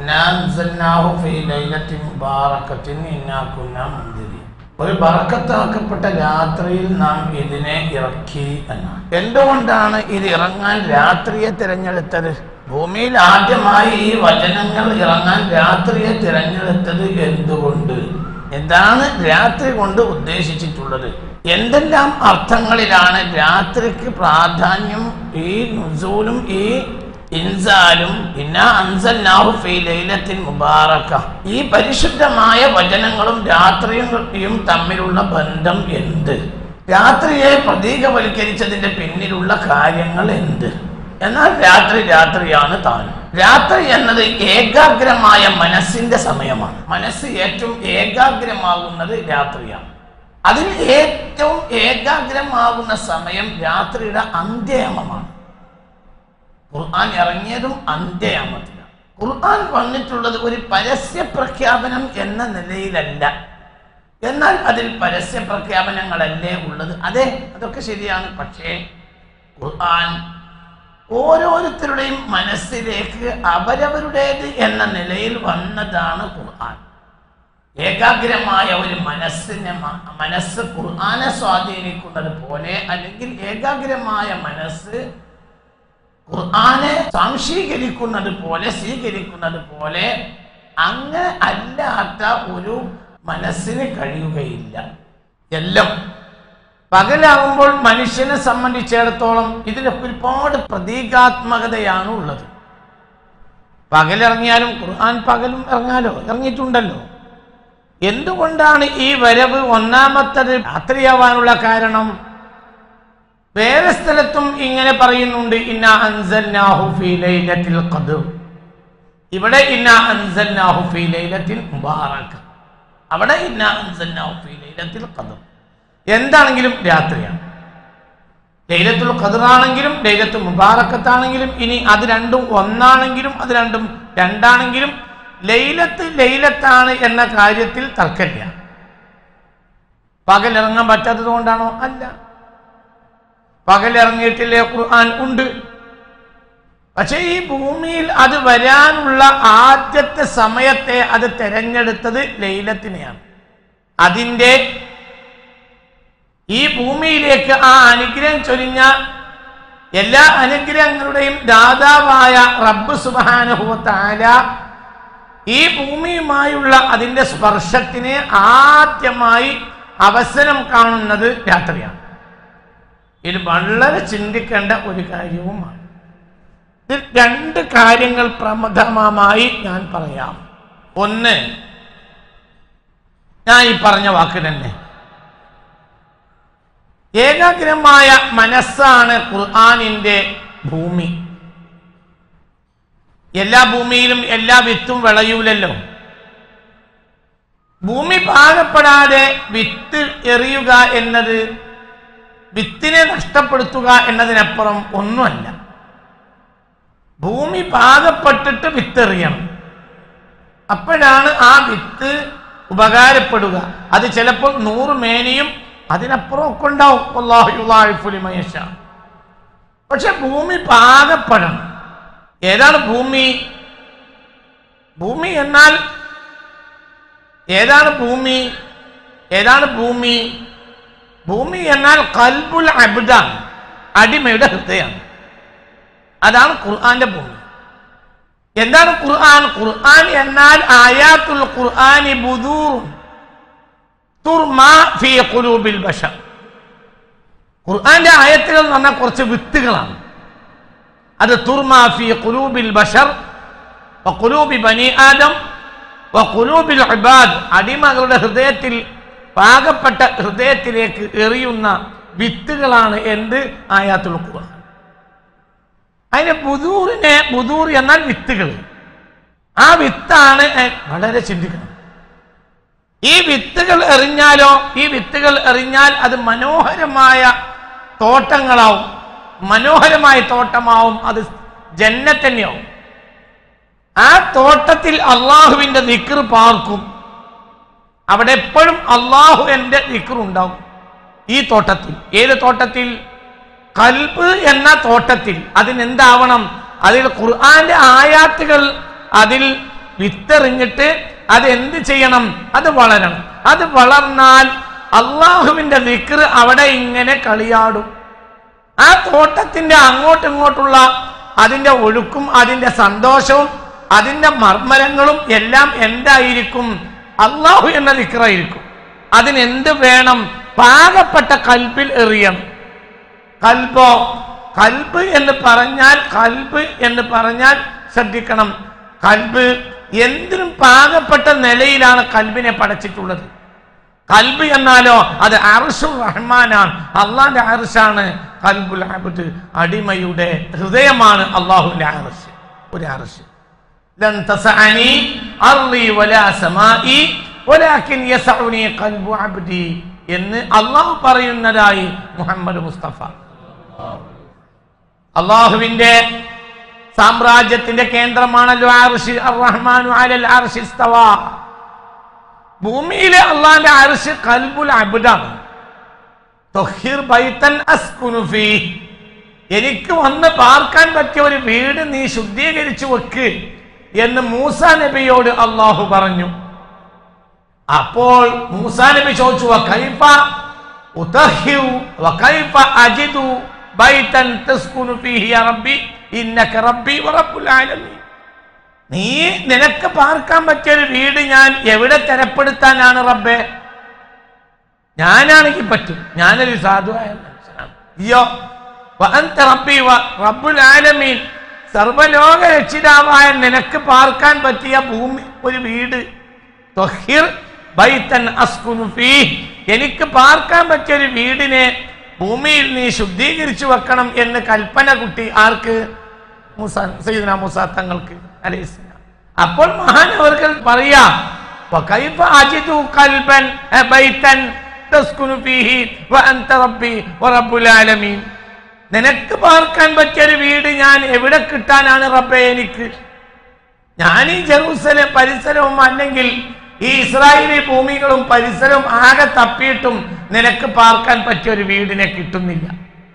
ഇന്നാ അൻസൽനാഹു ഫീ ലൈലത്തിൻ മുബാറകത്തിൻ ഇന്നാ കുന്നാ മുൻദിരീൻ. ഒരു ബറക്കത്താക്കപ്പെട്ട രാത്രിയിൽ നാം ഇതിനെ ഇറക്കി എന്നാണ്. എന്തുകൊണ്ടാണ് ഇത് ഇറങ്ങാൻ രാത്രിയെ തിരഞ്ഞെടുത്തത്? ഭൂമിയിൽ ആദ്യമായി ഈ വചനങ്ങൾ ഇറങ്ങാൻ രാത്രിയെ തിരഞ്ഞെടുത്തത് എന്തുകൊണ്ട്? എന്താണ് രാത്രി കൊണ്ട് ഉദ്ദേശിച്ചിട്ടുള്ളത്? എന്തെല്ലാം അർത്ഥങ്ങളിലാണ് രാത്രിക്ക് പ്രാധാന്യം? ഈ നുസൂലും ഈ ഇൻസാലും ഇന്നാ അൻസൽനാഹു ഫീ ലൈലത്തിൻ മുബാറക, ഈ പരിശുദ്ധമായ വചനങ്ങളും രാത്രിയും തമ്മിലുള്ള ബന്ധം എന്ത്? രാത്രിയെ പ്രതീകവൽക്കരിച്ചതിന്റെ പിന്നിലുള്ള കാര്യങ്ങൾ എന്ത്? എന്നാൽ രാത്രിയാണ് താനും. രാത്രി എന്നത് ഏകാഗ്രമായ മനസ്സിന്റെ സമയമാണ്. മനസ്സ് ഏറ്റവും ഏകാഗ്രമാകുന്നത് രാത്രിയാണ്. അതിൽ ഏറ്റവും ഏകാഗ്രമാകുന്ന സമയം രാത്രിയുടെ അന്ത്യയാമമാണ്. ഖുർആൻ ഇറങ്ങിയതും അന്ത്യയാമത്തിലാണ്. ഖുർആൻ വന്നിട്ടുള്ളത് ഒരു പരസ്യ പ്രഖ്യാപനം എന്ന നിലയിലല്ല. എന്നാൽ അതിൽ പരസ്യ പ്രഖ്യാപനങ്ങളല്ലേ ഉള്ളത്? അതെ, അതൊക്കെ ശരിയാണ്. പക്ഷേ ഖുർആൻ ഓരോരുത്തരുടെയും മനസ്സിലേക്ക് അവരവരുടേത് എന്ന നിലയിൽ വന്നതാണ് ഖുർആൻ. ഏകാഗ്രമായ ഒരു മനസ്സ് ഖുർആനെ സ്വാധീനിക്കുന്നത് പോലെ, അല്ലെങ്കിൽ ഏകാഗ്രമായ മനസ്സ് ഖുർആനെ സംശീകരിക്കുന്നത് പോലെ, സ്വീകരിക്കുന്നത് പോലെ അങ്ങനെ അല്ലാത്ത ഒരു മനസ്സിന് കഴിയുകയില്ല. എല്ലാം പകലാകുമ്പോൾ മനുഷ്യനെ സംബന്ധിച്ചിടത്തോളം ഇതിലൊക്കെ ഒരുപാട് പ്രതീകാത്മകതയാണ് ഉള്ളത്. പകലിറങ്ങിയാലും ഖുർആൻ പകലും ഇറങ്ങിയിട്ടുണ്ടല്ലോ. എന്തുകൊണ്ടാണ് ഈ വരവ് ഒന്നാമത്തത് രാത്രിയാവാനുള്ള കാരണം? വേറെ സ്ഥലത്തും ഇങ്ങനെ പറയുന്നുണ്ട്, ഇന്നാ അൻസൽനാഹു ഫീ ലൈലത്തിൽ ഖദ്ർ. ഇവിടെ ഇന്നാ അൻസൽനാഹു ഫീ ലൈലത്തിൽ മുബാറക, അവിടെ ഇന്നാ അൻസൽനാഹു ഫീ ലൈലത്തിൽ ഖദ്ർ. എന്താണെങ്കിലും രാത്രിയാണ്. ലൈലത്തുൽ ഖദ്ർ ആണെങ്കിലും ലൈലത്തുൽ മുബാറക്കത്താണെങ്കിലും, ഇനി അത് രണ്ടും ഒന്നാണെങ്കിലും അത് രണ്ടും രണ്ടാണെങ്കിലും ലൈലത്താണ് എന്ന കാര്യത്തിൽ തർക്കമില്ല. പകലിറങ്ങാൻ പറ്റാത്തത് കൊണ്ടാണോ? അല്ല, പകലിറങ്ങിയിട്ടില്ലേ? ഖുർആൻ ഉണ്ട്. പക്ഷെ ഈ ഭൂമിയിൽ അത് വരാനുള്ള ആദ്യത്തെ സമയത്തെ അത് തെരഞ്ഞെടുത്തത് ലൈലത്തിനെയാണ്. അതിൻ്റെ ഈ ഭൂമിയിലേക്ക് ആ അനുഗ്രഹം ചൊരിഞ്ഞ എല്ലാ അനുഗ്രഹങ്ങളുടെയും ദാതാവായ റബ്ബ് സുബ്ഹാനഹു വ തആല ഈ ഭൂമിയുമായുള്ള അതിൻ്റെ സ്പർശത്തിന് ആദ്യമായി അവസരം കാണുന്നത് രാത്രിയാണ്. ഇത് വളരെ ചിന്തിക്കേണ്ട ഒരു കാര്യവുമാണ്. ഇതിൽ രണ്ട് കാര്യങ്ങൾ പ്രമുഖമായി ഞാൻ പറയാം. ഒന്ന്, ഞാൻ ഈ പറഞ്ഞ വാക്ക് തന്നെ, ഏകാഗ്രമായ മനസ്സാണ് ഖുർആനിന്റെ ഭൂമി. എല്ലാ ഭൂമിയിലും എല്ലാ വിത്തും വിളയൂലല്ലോ. ഭൂമി പാകപ്പെടാതെ വിത്ത് എറിയുക എന്നത്, വിത്തിനെ നഷ്ടപ്പെടുത്തുക എന്നതിനപ്പുറം ഒന്നുമല്ല. ഭൂമി പാകപ്പെട്ടിട്ട് വിത്തെറിയണം. അപ്പോഴാണ് ആ വിത്ത് ഉപകാരപ്പെടുക. അത് ചിലപ്പോൾ 100 മേനിയും അതിനപ്പുറമൊക്കെ ഉണ്ടാവും. വല്ലാഹു യുളാഇഫു ലിമൻ യശാ. പക്ഷെ ഭൂമി പാകപ്പെടണം. ഏതാണ് ഭൂമി? ഭൂമി എന്നാൽ ഏതാണ് ഭൂമി? ഭൂമി എന്നാൽ ഖൽബുൽ അബ്ദാണ്, അടിമയുടെ ഹൃദയമാണ്. അതാണ് ഖുർആന്റെ ഭൂമി. എന്താണ് ഖുർആൻ? ഖുർആൻ എന്നാൽ ആയാത്തുൽ ഖുർആനി ബുദൂർ തുർമാ ഫീ ഖുലൂബിൽ ബശർ. ഖുർആന്റെ ആയത്തുകൾ എന്ന് പറഞ്ഞാൽ കുറച്ച് വിത്തുകളാണ്. അത് തുർമാ ഫീ ഖുലൂബിൽ ബശർ വ ഖുലൂബി ബനി ആദം വ ഖുലൂബിൽ ഇബാദ്. അടിമകളുടെ ഹൃദയത്തിൽ, പാകപ്പെട്ട ഹൃദയത്തിലേക്ക് എറിയുന്ന വിത്തുകളാണ് എന്ത്? ആയാത്തുൽ ഖുർആൻ. അതിന് ബുദൂർ എന്നാൽ വിത്തുകൾ. ആ വിത്താണ് വളരെ ചിന്തിക്കണം. ഈ വിത്തുകൾ എറിഞ്ഞാൽ അത് മനോഹരമായ തോട്ടങ്ങളാവും, മനോഹരമായ തോട്ടമാവും, അത് ജന്നത്ത് തന്നെയാവും. ആ തോട്ടത്തിൽ അള്ളാഹുവിന്റെ ദിക്ർ പാർക്കും. അവിടെ എപ്പോഴും അള്ളാഹുവിന്റെ ദിക്ർ ഉണ്ടാവും. ഈ തോട്ടത്തിൽ, ഏത് തോട്ടത്തിൽ? ഖൽബ് എന്ന തോട്ടത്തിൽ. അതിനെന്താവണം? അതിൽ ഖുർആന്റെ ആയാത്തുകൾ അതിൽ വിത്തെറിഞ്ഞിട്ട് അത് എന്ത് ചെയ്യണം? അത് വളരണം. അത് വളർന്നാൽ അള്ളാഹുവിന്റെ ദിക്ർ അവിടെ ഇങ്ങനെ കളിയാടും. ആ തോട്ടത്തിന്റെ അങ്ങോട്ടും ഇങ്ങോട്ടുള്ള അതിന്റെ ഒഴുക്കും അതിന്റെ സന്തോഷവും അതിന്റെ മർമ്മരങ്ങളും എല്ലാം എന്തായിരിക്കും? അള്ളാഹു എന്ന ദിക്റായിരിക്കും. അതിനെന്ത് വേണം? പാകപ്പെട്ട കൽബിൽ എറിയണം. കൽബോ, കൽബ് എന്ന് പറഞ്ഞാൽ ശ്രദ്ധിക്കണം, കൽബ് എന്തിനും പാകപ്പെട്ട നിലയിലാണ് കൽബിനെ പടച്ചിട്ടുള്ളത്. കൽബ് എന്നാലോ അത് അർശുർ റഹ്മാനാണ്, അള്ളാന്റെ അർശാണ്. കൽബുൽ അബ്ദ്, അടിമയുടെ ഹൃദയമാണ് അള്ളാഹുവിന്റെ അർശ്. ഒരു അർശ് ലൻ തസഅനി അർളി വലാ സമാഇ വലാകിൻ യസഉനി ഖൽബു അബ്ദി എന്ന് അള്ളാഹു പറയുന്നതായി മുഹമ്മദ് മുസ്തഫ. അള്ളാഹുവിന്റെ സാമ്രാജ്യത്തിന്റെ കേന്ദ്രമാണല്ലോ അർശ്. അർറഹ്മാനു അലൽ അർശി ഇസ്തവാ. ഭൂമിയിലെ അള്ളാന്റെ അർശ് ഖൽബുൽ അബ്ദാണ്. തഖിർ ബൈതൻ അസ്കുനു ഫീഹി, എനിക്ക് വന്ന് പാർക്കാൻ പറ്റിയ ഒരു വീട് നീ ശുദ്ധീകരിച്ചു വെക്ക് എന്ന് മൂസാ നബിയോട് അള്ളാഹു പറഞ്ഞു. അപ്പോൾ മൂസാ നബി ചോദിച്ചു, വകൈഫ ഉതഹിഉ വകൈഫ അജിദു ബൈതൻ തസ്കുനു ഫീഹി യാ റബ്ബി ഇന്നക റബ്ബി വറബ്ബുൽ ആലമീൻ. നീ നിനക്ക് പാർക്കാൻ പറ്റിയൊരു വീട് ഞാൻ എവിടെ തരപ്പെടുത്താനാണ് റബ്ബേ? ഞാനാണെങ്കിൽ പറ്റും, ഞാനൊരു സാധുവായ മനുഷ്യനാണ്. അയ്യോ വഅൻത റബ്ബി വറബ്ബുൽ ആലമീൻ, സർവലോക രക്ഷിതാവായ നിനക്ക് പാർക്കാൻ പറ്റിയ ഭൂമി ഒരു വീട്. തഹിർ ബൈതൻ അസ്കുനു ഫീഹി, എനിക്ക് പാർക്കാൻ പറ്റിയൊരു വീടിനെ ഭൂമിയിൽ നീ ശുദ്ധീകരിച്ചു വെക്കണം എന്ന് കൽപ്പന കുട്ടി ആർക്ക്? സയ്യിദുനാ മൂസാ തങ്ങൾക്ക് അലൈഹിസ്സലാം. അപ്പോൾ മഹാനവർകൾ പറയാ, വകൈഫ അജിദു ഖൽബൻ ബൈതൻ തസ്കുനു ഫീഹി വഅൻത റബ്ബി വറബ്ബുൽ ആലമീൻ, നിനക്ക് പാർക്കാൻ പറ്റിയൊരു വീട് ഞാൻ എവിടെ കിട്ടാനാണ് റബ്ബേ എനിക്ക്? ഞാൻ ഈ ജെറൂസലേം പരിസരവും അല്ലെങ്കിൽ ഈ ഇസ്രായേലി ഭൂമികളും പരിസരവും ആകെ തപ്പിയിട്ടും നിനക്ക് പാർക്കാൻ പറ്റിയ ഒരു വീടിനെ കിട്ടുന്നില്ല.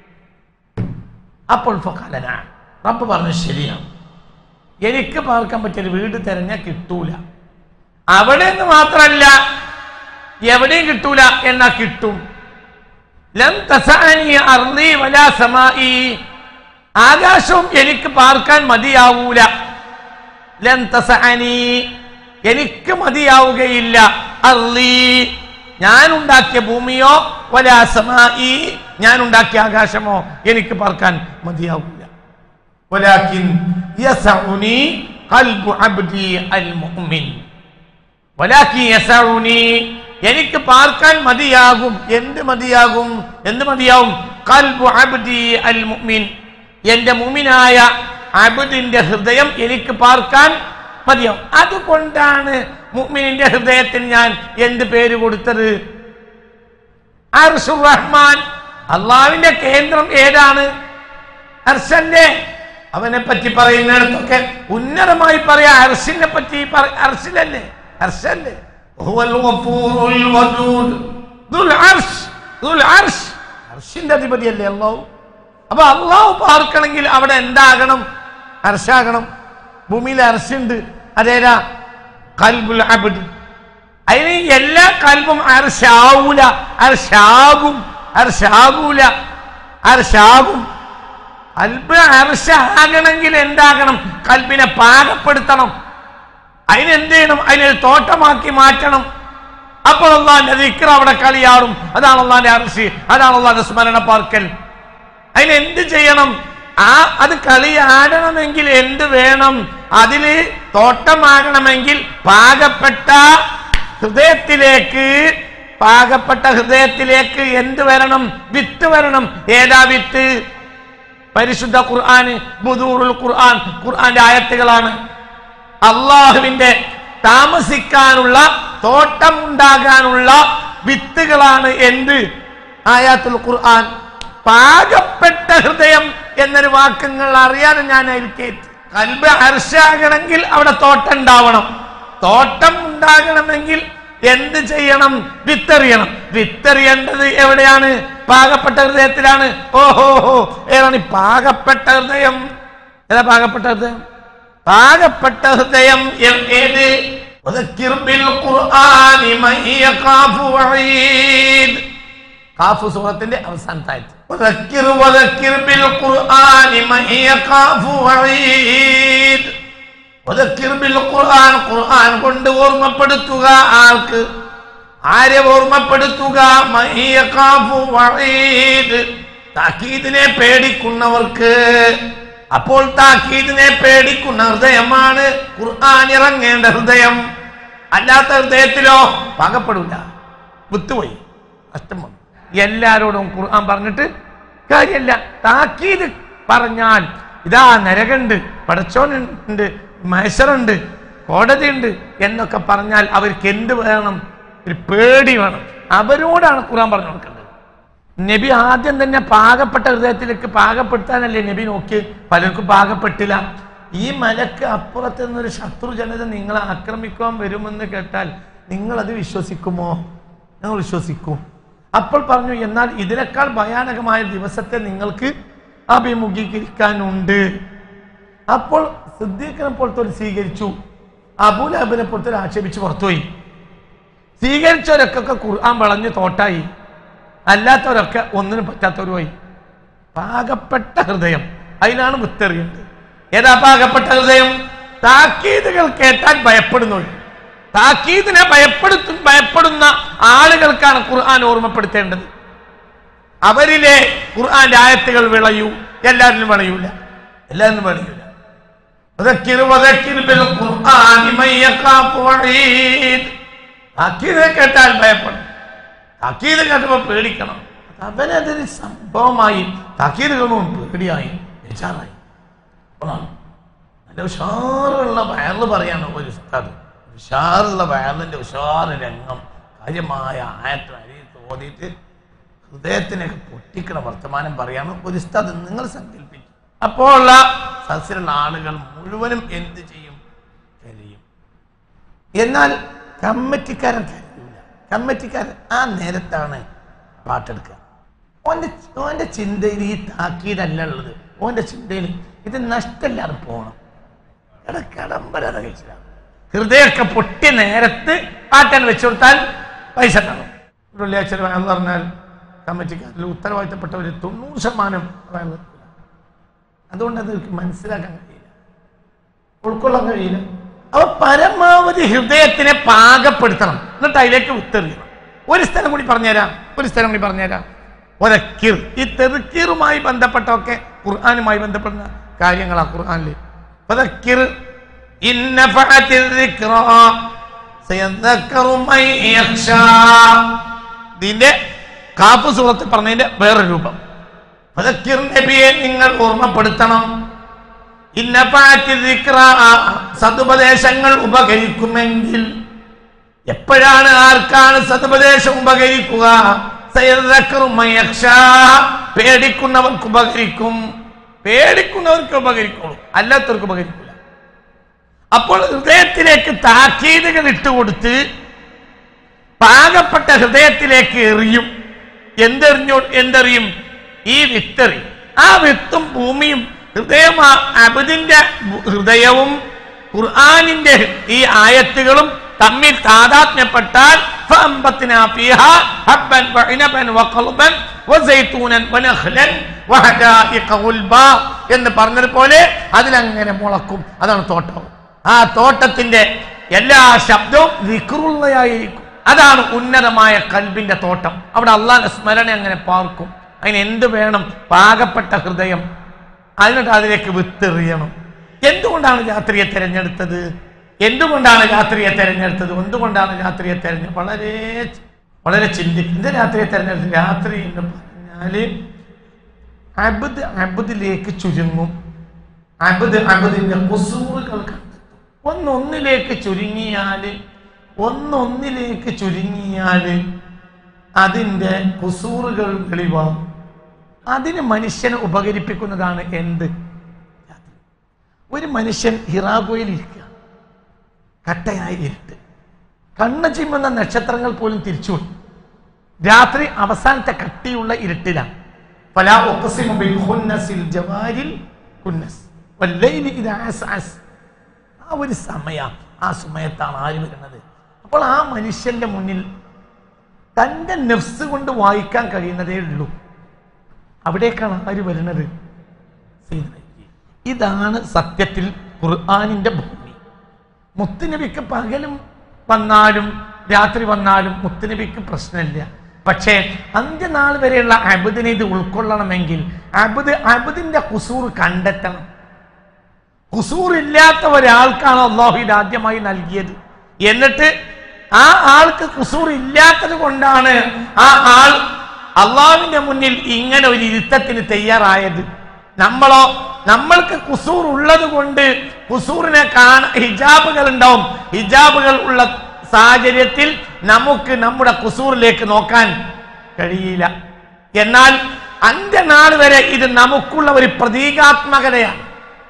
അപ്പോൾ ഫഖാലന, റബ്ബ് പറഞ്ഞു ശരിയാണ്, എനിക്ക് പാർക്കാൻ പറ്റിയൊരു വീട് തെരഞ്ഞാൽ കിട്ടൂല. അവിടെ നിന്ന് മാത്രല്ല എവിടെയും കിട്ടൂല, എന്നാ കിട്ടും. ലം തസഅനി അർളി വലാ സമാഇ, ആകാശവും എനിക്ക് പാർക്കാൻ മതിയാവൂല. ലം തസഅനി, എനിക്ക് മതിയാവുകയില്ല. അർളി, ഞാൻ ഉണ്ടാക്കിയ ഭൂമിയോ വലാ സമാഇ, ഞാൻ ഉണ്ടാക്കിയ ആകാശമോ എനിക്ക് പാർക്കാൻ മതിയാവൂല. വലാകിൻ യസഉനി ഖൽബു അബ്ദി അൽ മുഅ്മിൻ, വലാകിൻ യസഉനി, എനിക്ക് പാർക്കാൻ മതിയാകും. എന്ത് മതിയാവും? ഖൽബു അബ്ദി അൽ മുഅ്മിൻ, എന്റെ മുഅ്മിനായ അബ്ദിന്റെ ഹൃദയം എനിക്ക് പാർക്കാൻ മതിയാവും. അതുകൊണ്ടാണ് മുഅ്മിനിന്റെ ഹൃദയത്തിന് ഞാൻ എന്ത് പേര് കൊടുത്തത്? അർശുർ റഹ്മാൻ. അള്ളാഹുവിന്റെ കേന്ദ്രം ഏതാണ്? അർശല്ലേ. അവനെ പറ്റി പറയുന്നിടത്തൊക്കെ ഉന്നതമായി പറയാ അർശിനെ പറ്റി. അർശിലല്ലേ, അർശല്ലേ. ഹുവൽ ഗഫൂറുൽ വദൂദ് ദുൽ അർശ്, ദുൽ അർശ്, അർശിന്റെ അധിപതിയല്ലേ അല്ലാഹു. അപ്പൊ അല്ലാഹു പാർക്കണമെങ്കിൽ അവിടെ എന്താകണം? അർശാകണം. ഭൂമിയിൽ അർശുണ്ട്, അതേതാ? ഖൽബുൽ അബ്ദ്. അതിന് എല്ലാ കൽബും അർശാവൂല, അർശാകൂല, അർശാകും. കൽബ് അർശാകണമെങ്കിൽ എന്താകണം? കൽബിനെ പാകപ്പെടുത്തണം. അതിനെന്ത് ചെയ്യണം? അതിനൊരു തോട്ടമാക്കി മാറ്റണം. അപ്പോൾ അള്ളാന്റെ ദിക്ർ അവിടെ കളിയാടും. അതാണ് അള്ളാന്റെ അർശ്, അതാണ് അള്ളാന്റെ സ്മരണ പാർക്കൽ. അതിനെന്ത് ചെയ്യണം? അത് കളിയാടണമെങ്കിൽ എന്ത് വേണം? അതില് തോട്ടമാകണമെങ്കിൽ പാകപ്പെട്ട ഹൃദയത്തിലേക്ക് എന്ത് വരണം? വിത്ത് വരണം. ഏതാ വിത്ത്? പരിശുദ്ധ ഖുർആന്, ബുദൂറുൽ ഖുർആൻ, ഖുർആന്റെ ആയത്തുകളാണ്. അള്ളാഹുവിന്റെ താമസിക്കാനുള്ള, തോട്ടം ഉണ്ടാകാനുള്ള വിത്തുകളാണ് എന്ത്? ആയാത്തുൽ ഖുർആൻ. പാകപ്പെട്ട ഹൃദയം എന്നൊരു വാക്കുകൾ അറിയാതെ ഞാൻ അതിൽക്കേറ്റ്. കൽബ് അർശാകണമെങ്കിൽ അവിടെ തോട്ടം ഉണ്ടാവണം. തോട്ടം ഉണ്ടാകണമെങ്കിൽ എന്ത് ചെയ്യണം? വിത്തെറിയണം. വിത്തെറിയേണ്ടത് എവിടെയാണ്? പാകപ്പെട്ട ഹൃദയത്തിലാണ്. ഓഹോ, ഏതാണ് പാകപ്പെട്ട ഹൃദയം? ഏതാ പാകപ്പെട്ട ഹൃദയം? പാകപ്പെട്ട ഹൃദയം ഏത്? വദക്കിർ ബിൽ ഖുർആനി മൻ യഖാഫു വഈദ്. ഖാഫ് സൂറത്തിന്റെ അവസാനത്തെ ആയത്ത്. വദക്കിർ ബിൽ ഖുർആനി മൻ യഖാഫു വഈദ്. വദക്കിർ ബിൽ ഖുർആൻ, ഖുർആൻ കൊണ്ട് ഓർമ്മപ്പെടുത്തുക ആൾക്ക്. ആരെ ഓർമ്മപ്പെടുത്തുക? മൻ യഖാഫു വഈദ്, താക്കീദിനെ പേടിക്കുന്നവർക്ക്. അപ്പോൾ താക്കീദിനെ പേടിക്കുന്ന ഹൃദയമാണ് ഖുർആൻ ഇറങ്ങേണ്ട ഹൃദയം. അല്ലാത്ത ഹൃദയത്തിലോ പാകപ്പെടില്ല, വിട്ടുപോയി, നഷ്ടം വന്നു. എല്ലാരോടും ഖുർആൻ പറഞ്ഞിട്ട് കാര്യമല്ല. താക്കീത് പറഞ്ഞാൽ ഇതാ നരകമുണ്ട്, പടച്ചോനുണ്ട്, മഹ്ശറുണ്ട്, കോടതിയുണ്ട് എന്നൊക്കെ പറഞ്ഞാൽ അവർക്ക് എന്ത് വേണം? ഒരു പേടി വേണം. അവരോടാണ് ഖുർആൻ പറഞ്ഞു കൊടുക്കേണ്ടത്. നബി ആദ്യം തന്നെ പാകപ്പെട്ട ഹൃദയത്തിലേക്ക് പാകപ്പെടുത്താനല്ലേ നബി നോക്കി. പലർക്കും പാകപ്പെട്ടില്ല. ഈ മലക്ക് അപ്പുറത്ത് നിന്നൊരു ശത്രു ജനത നിങ്ങളെ ആക്രമിക്കാൻ വരുമെന്ന് കേട്ടാൽ നിങ്ങളത് വിശ്വസിക്കുമോ? നിങ്ങൾ വിശ്വസിക്കൂ. അപ്പോൾ പറഞ്ഞു, എന്നാൽ ഇതിനേക്കാൾ ഭയാനകമായ ദിവസത്തെ നിങ്ങൾക്ക് അഭിമുഖീകരിക്കാനുണ്ട്. അപ്പോൾ സിദ്ദീഖിനെ പോലത്തെ ഒരു സ്വീകരിച്ചു, അബൂലഹബിനെ പോലത്തെ ഒരു ആക്ഷേപിച്ച് പുറത്തുപോയി. സ്വീകരിച്ചവരൊക്കെ ഖുർആൻ വളഞ്ഞ് തോട്ടായി, അല്ലാത്തവരൊക്കെ ഒന്നിനും പറ്റാത്തവരുമായി. പാകപ്പെട്ട ഹൃദയം, അതിനാണ് വിത്തെറിയുന്നത്. ഏതാ പാകപ്പെട്ട ഹൃദയം? താക്കീതുകൾ കേട്ടാൽ ഭയപ്പെടുന്നു. താക്കീദിനെ ഭയപ്പെടുന്ന ആളുകൾക്കാണ് ഖുർആൻ ഓർമ്മപ്പെടുത്തേണ്ടത്. അവരിലെ ഖുർആന്റെ ആയത്തുകൾ വിളയൂ. എല്ലാവരിലും വിളയൂല, എല്ലാവരും വിളയൂല. താക്കീദിനെ കേട്ടാൽ ഭയപ്പെടും, താക്കീത് കേട്ടപ്പോൾ പേടിക്കണം. അവനതൊരു സംഭവമായി, താക്കീത് കേൾക്കുമ്പോൾ പേടിയായി, ബേജാറായി. നല്ല ഉഷാറുള്ള വയറിൽ പറയാണ് ഒരു ഉസ്താദ്. ഉഷാറുള്ള വയറിന്റെ ഉഷാറ് രംഗം, കാര്യമായ ആയത്ത് അരിയത്ത് ഓതിയിട്ട് ഹൃദയത്തിനൊക്കെ പൊട്ടിക്കണ വർത്തമാനം പറയാണ് ഒരു ഉസ്താദ്. നിങ്ങൾ സങ്കല്പിക്കും, അപ്പോൾ ഉള്ള സദസ്സിലുള്ള ആളുകൾ മുഴുവനും എന്ത് ചെയ്യും? കരയും. എന്നാൽ കമ്മിറ്റിക്കാരൻ കരയൂല. കമ്മിറ്റിക്കാരൻ ആ നേരത്താണ് പാട്ടെടുക്കുക. ഓന്റെ ചിന്തയിൽ ഈ താക്കീതല്ല ഉള്ളത്. ഓന്റെ ചിന്തയിൽ ഇത് നഷ്ടമില്ലാതെ പോകണം. കടമ്പരാതെ കഴിച്ചില്ല. ഹൃദയമൊക്കെ പൊട്ടിയ നേരത്ത് പാട്ടാൻ വെച്ചു കൊടുത്താൽ പൈസ ഉണ്ടാകും. വെള്ളിയാഴ്ച എന്ന് പറഞ്ഞാൽ കമ്മിറ്റിക്കാരിൽ ഉത്തരവാദിത്തപ്പെട്ടവർ 90% വയൽ. അതുകൊണ്ട് അത് മനസ്സിലാക്കാൻ കഴിയില്ല, ഉൾക്കൊള്ളാൻ കഴിയില്ല. അപ്പൊ പരമാവധി ഹൃദയത്തിനെ പാകപ്പെടുത്തണം, എന്നിട്ട് അതിലേക്ക് വിത്തെറിയണം. ഒരു സ്ഥലം കൂടി പറഞ്ഞുതരാം. ഒരക്കിർ, ഈ തെറുക്കീറുമായി ബന്ധപ്പെട്ടൊക്കെ ഖുർആനുമായി ബന്ധപ്പെടുന്ന കാര്യങ്ങളാ ഖുർആനിൽ. ഇതിന്റെ കാഫ് സൂറത്തിൽ പറഞ്ഞതിന്റെ വേറെ രൂപം. ഫദക്കിർ നബിയെ നിങ്ങൾ ഓർമ്മപ്പെടുത്തണം. സതുപദേശങ്ങൾ ഉപകരിക്കുമെങ്കിൽ. എപ്പോഴാണ് ആർക്കാണ് സതുപദേശം ഉപകരിക്കുക? പേടിക്കുന്നവർക്ക് ഉപകരിക്കും, പേടിക്കുന്നവർക്ക് ഉപകരിക്കുള്ളൂ, അല്ലാത്തവർക്ക് ഉപകരിക്കില്ല. അപ്പോൾ ഹൃദയത്തിലേക്ക് താക്കീതുകൾ ഇട്ടുകൊടുത്ത് പാകപ്പെട്ട ഹൃദയത്തിലേക്ക് എറിയും. എന്തെറിയും? ഈ വിത്തെറിയും. ആ വിത്തും ഭൂമിയും അബ്ദിന്റെ ഹൃദയവും ഖുർആനിന്റെ ഈ ആയത്തുകളും തമ്മിൽ താദാത്മ്യപ്പെട്ടാൽ എന്ന് പറഞ്ഞതുപോലെ അതിലങ്ങനെ മുളക്കും. അതാണ് തോട്ടം. ആ തോട്ടത്തിന്റെ എല്ലാ ശബ്ദവും ദിക്റുള്ളയായിരിക്കും. അതാണ് ഉന്നതമായ ഖൽബിന്റെ തോട്ടം. അവിടെ അല്ലാഹുവിന്റെ സ്മരണ അങ്ങനെ പാർക്കും. അതിന് എന്ത് വേണം? പാകപ്പെട്ട ഹൃദയം. അതിനിട്ട് അതിലേക്ക് വിത്തെറിയണം. എന്തുകൊണ്ടാണ് രാത്രിയെ തെരഞ്ഞെടുത്തത്? എന്തുകൊണ്ടാണ് രാത്രിയെ തെരഞ്ഞെടുത്തത്? വളരെ ചിന്തിക്കും. ഇത് രാത്രിയെ തെരഞ്ഞെടുത്തത്. രാത്രി എന്ന് പറഞ്ഞാല് അബ്ദിലേക്ക് ചുരുങ്ങും. അബ്ദിന്റെ ഖുസൂറുകൾ ഒന്നൊന്നിലേക്ക് ചുരുങ്ങിയാല് അതിന്റെ ഖുസൂറുകൾ വെളിവാകും. അതിന് മനുഷ്യനെ ഉപകരിപ്പിക്കുന്നതാണ് എന്ത്? ഒരു മനുഷ്യൻ ഹിറാഗോയിൽ ഇരിക്കുക, കട്ടയായി ഇരുട്ട്, കണ്ണ് ചിമ്മുന്ന നക്ഷത്രങ്ങൾ പോലും തിരിച്ചുപോയി. രാത്രി അവസാനത്തെ കട്ടിയുള്ള ഇരുട്ടിലാണ്. ഫലാ ഉഖ്സിമു ബിൽ ഖുന്നസിൽ ജവാരിൽ ഖുന്നസ് വല്ലൈലി ഇദാ അസ്അസ് ഒരു സമയം, ആ സമയത്താണ് ആര് വരുന്നത്? അപ്പോൾ ആ മനുഷ്യന്റെ മുന്നിൽ തൻ്റെ നെഫ്സ് കൊണ്ട് വായിക്കാൻ കഴിയുന്നതേ ഉള്ളൂ. അവിടേക്കാണ് ആര് വരുന്നത്? ഇതാണ് സത്യത്തിൽ ഖുർആനിന്റെ ഭൂമി. മുത്തുനബിക്ക് പകലും വന്നാലും രാത്രി വന്നാലും മുത്തുനബിക്ക് പ്രശ്നമില്ല. പക്ഷേ അന്ത്യനാൾ വരെയുള്ള അബ്ദിനെ ഇത് ഉൾക്കൊള്ളണമെങ്കിൽ അബ്ദിന്റെ ഖുസൂർ കണ്ടെത്തണം. ഖുസൂർ ഇല്ലാത്ത ഒരാൾക്കാണ് അല്ലാഹു ഇത് ആദ്യമായി നൽകിയത്. എന്നിട്ട് ആ ആൾക്ക് ഖുസൂർ ഇല്ലാത്തത് കൊണ്ടാണ് ആ ആൾ അള്ളാഹുവിന്റെ മുന്നിൽ ഇങ്ങനെ ഒരു ഇരുത്തത്തിന് തയ്യാറായത്. നമ്മൾക്ക് ഖുസൂർ ഉള്ളത് കൊണ്ട് ഖുസൂറിനെ ഹിജാബുകൾ ഉണ്ടാവും. ഹിജാബുകൾ ഉള്ള സാഹചര്യത്തിൽ നമുക്ക് നമ്മുടെ ഖുസൂറിലേക്ക് നോക്കാൻ കഴിയില്ല. എന്നാൽ അന്ത്യനാൾ വരെ ഇത് നമുക്കുള്ള ഒരു പ്രതീകാത്മകതയാണ്.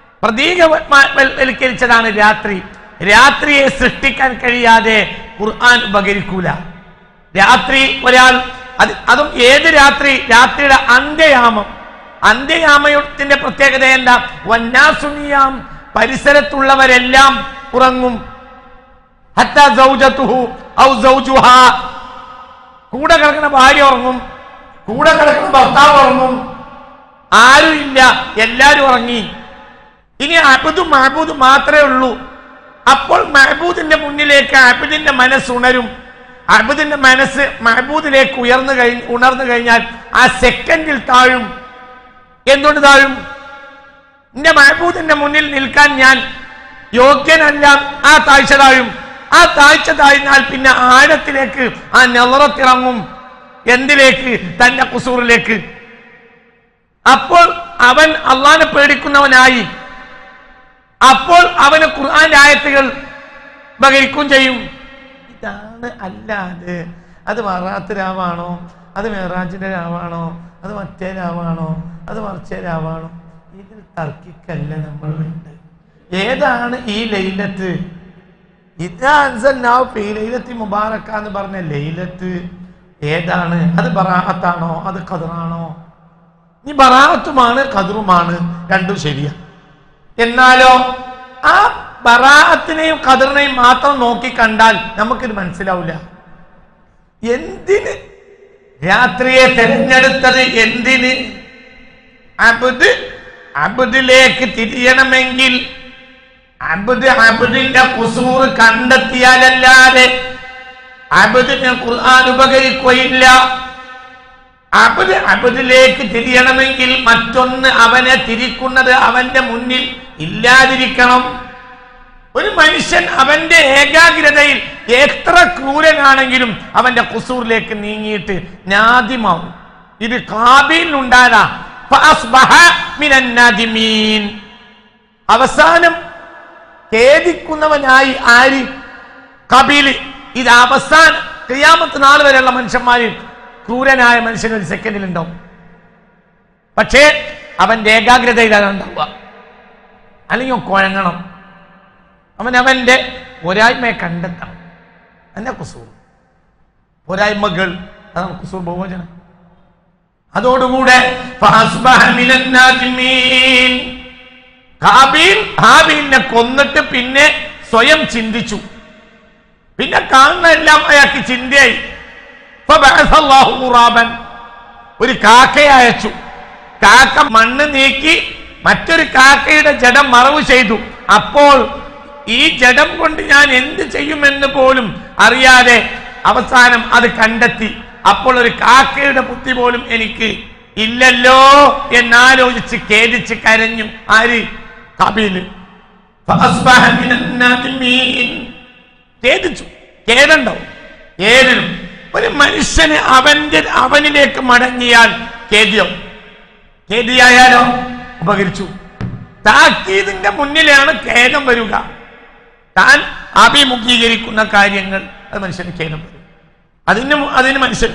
പ്രതീകവൽക്കരിച്ചതാണ് രാത്രി. രാത്രിയെ സൃഷ്ടിക്കാൻ കഴിയാതെ ഖുർആൻ ഉപകരിക്കൂല. രാത്രി ഒരാൾ അതും ഏത് രാത്രി? രാത്രിയുടെ അന്ത്യയാമം. അന്ത്യയാമത്തിന്റെ പ്രത്യേകത എന്താ? വന്നാസുനിയാം, പരിസരത്തുള്ളവരെല്ലാം ഉറങ്ങും. ഹത്താ സൗജതുഹു ഔ സൗജുഹാ, കൂടെ കിടക്കുന്ന ഭാര്യ ഉറങ്ങും, കൂടെ കിടക്കുന്ന ഭർത്താവ് ഉറങ്ങും, ആരും ഇല്ല, എല്ലാരും ഉറങ്ങി. ഇനി അബ്ദും മഅബൂദും മാത്രമേ ഉള്ളൂ. അപ്പോൾ മഅബൂദിന്റെ മുന്നിലേക്ക് അബ്ദിന്റെ മനസ്സ് ഉണരും. അബ്ദിന്റെ മനസ്സ് മഅബൂദിലേക്ക് ഉണർന്നു കഴിഞ്ഞാൽ ആ സെക്കൻഡിൽ താഴും. എന്തുകൊണ്ട് താഴും? എന്റെ മഅബൂദിന്റെ മുന്നിൽ നിൽക്കാൻ ഞാൻ യോഗ്യനല്ല. ആ താഴ്ച താഴും. ആ താഴ്ച താഴ്ന്നാൽ പിന്നെ ആഴത്തിലേക്ക് ആ നെളറത്തിറങ്ങും. എന്തിലേക്ക്? തന്റെ ഖുസൂറിലേക്ക്. അപ്പോൾ അവൻ അള്ളാനെ പേടിക്കുന്നവനായി. അപ്പോൾ അവന് ഖുർആന്റെ ആയത്തുകൾ ഉപകരിക്കും ചെയ്യും. ഇതാണ്. അല്ലാതെ അത് വറാത്ത് രാവാണോ, അത് മെഹറാജിന്റെ രാവാണോ, അത് മറ്റേ രാവാണോ, അത് മറിച്ചേ രാവാണോ, ഇതിൽ തർക്കിക്കല്ല നമ്മൾ വേണ്ടത്. ഏതാണ് ഈ ലൈലത്ത്? ലൈലത്തി മുബാറക്ക എന്ന് പറഞ്ഞ ലൈലത്ത് ഏതാണ്? അത് ബറാഅത്താണോ, അത് ഖദറാണോ? ഈ ബറാഅത്തുമാണ് ഖദറുമാണ്, രണ്ടും ശരിയാ. എന്നാലോ ആ ബറാഅത്തിനെയും ഖദറിനെയും മാത്രം നോക്കി കണ്ടാൽ നമുക്കിത് മനസ്സിലാവില്ല. എന്തിന് രാത്രിയെ തെരഞ്ഞെടുത്തത്? എന്തിന്? അബ്ദിലേക്ക് തിരിയണമെങ്കിൽ അബ്ദിന്റെ ഖുസൂർ കണ്ടെത്തിയാലല്ലാതെ അബ്ദിന് ഖുർആൻ ഉപകരിക്കുകയില്ല. അബ്ദിലേക്ക് തിരിയണമെങ്കിൽ മറ്റൊന്ന് അവനെ തിരിക്കുന്നത് അവന്റെ മുന്നിൽ ഇല്ലാതിരിക്കണം. ഒരു മനുഷ്യൻ അവന്റെ ഏകാഗ്രതയിൽ എത്ര ക്രൂരനാണെങ്കിലും അവന്റെ ഖുസൂറിലേക്ക് നീങ്ങിയിട്ട് നാദിമാവും. ഇത് ഖാബീലിനുണ്ടായതാ. അവസാനം ഖേദിക്കുന്നവനായി ആര്? ഖാബീല്. ഇത് അവസാനം ഖിയാമത്ത് നാൾ വരെയുള്ള മനുഷ്യന്മാര് ക്രൂരനായ മനുഷ്യൻ ഒരു സെക്കൻഡിൽ ഉണ്ടാവും. പക്ഷേ അവന്റെ ഏകാഗ്രതയിലാണ് ഉണ്ടാവുക. അല്ലെങ്കിൽ കുഴങ്ങണം. അവന്റെ പോരായ്മയെ കണ്ടെത്തണം. എന്നെ ഖുസൂർ പോരായ്മകൾ, അതാണ് ഖുസൂർ ബഹുവചനം. അതോടുകൂടെ ഹാബീലിനെ കൊന്നിട്ട് പിന്നെ സ്വയം ചിന്തിച്ചു. പിന്നെ കാണുന്ന എല്ലാം അയാൾക്ക് ചിന്തയായി. ഒരു കാക്കയെ അയച്ചു. കാക്ക മണ്ണ് നീക്കി മറ്റൊരു കാക്കയുടെ ജഡം മറവ് ചെയ്തു. അപ്പോൾ ഈ ജഡം കൊണ്ട് ഞാൻ എന്ത് ചെയ്യുമെന്ന് പോലും അറിയാതെ അവസാനം അത് കണ്ടെത്തി. അപ്പോൾ ഒരു കാക്കയുടെ ബുദ്ധി പോലും എനിക്ക് ഇല്ലല്ലോ എന്നാലോചിച്ച് ഖേദിച്ച് കരഞ്ഞു. ആര്? ഖാബീല്. ഖേദിച്ചു. ഖേദണ്ടാവും ഏതിനും. ഒരു മനുഷ്യന് അവനിലേക്ക് മടങ്ങിയാൽ ഖേദിയായാലോ ഉപകരിച്ചു. താക്കീതിന്റെ മുന്നിലാണ് ഖേദം വരിക. താൻ അഭിമുഖീകരിക്കുന്ന കാര്യങ്ങൾ അത് മനുഷ്യന് ഖേദം വരും. അതിന്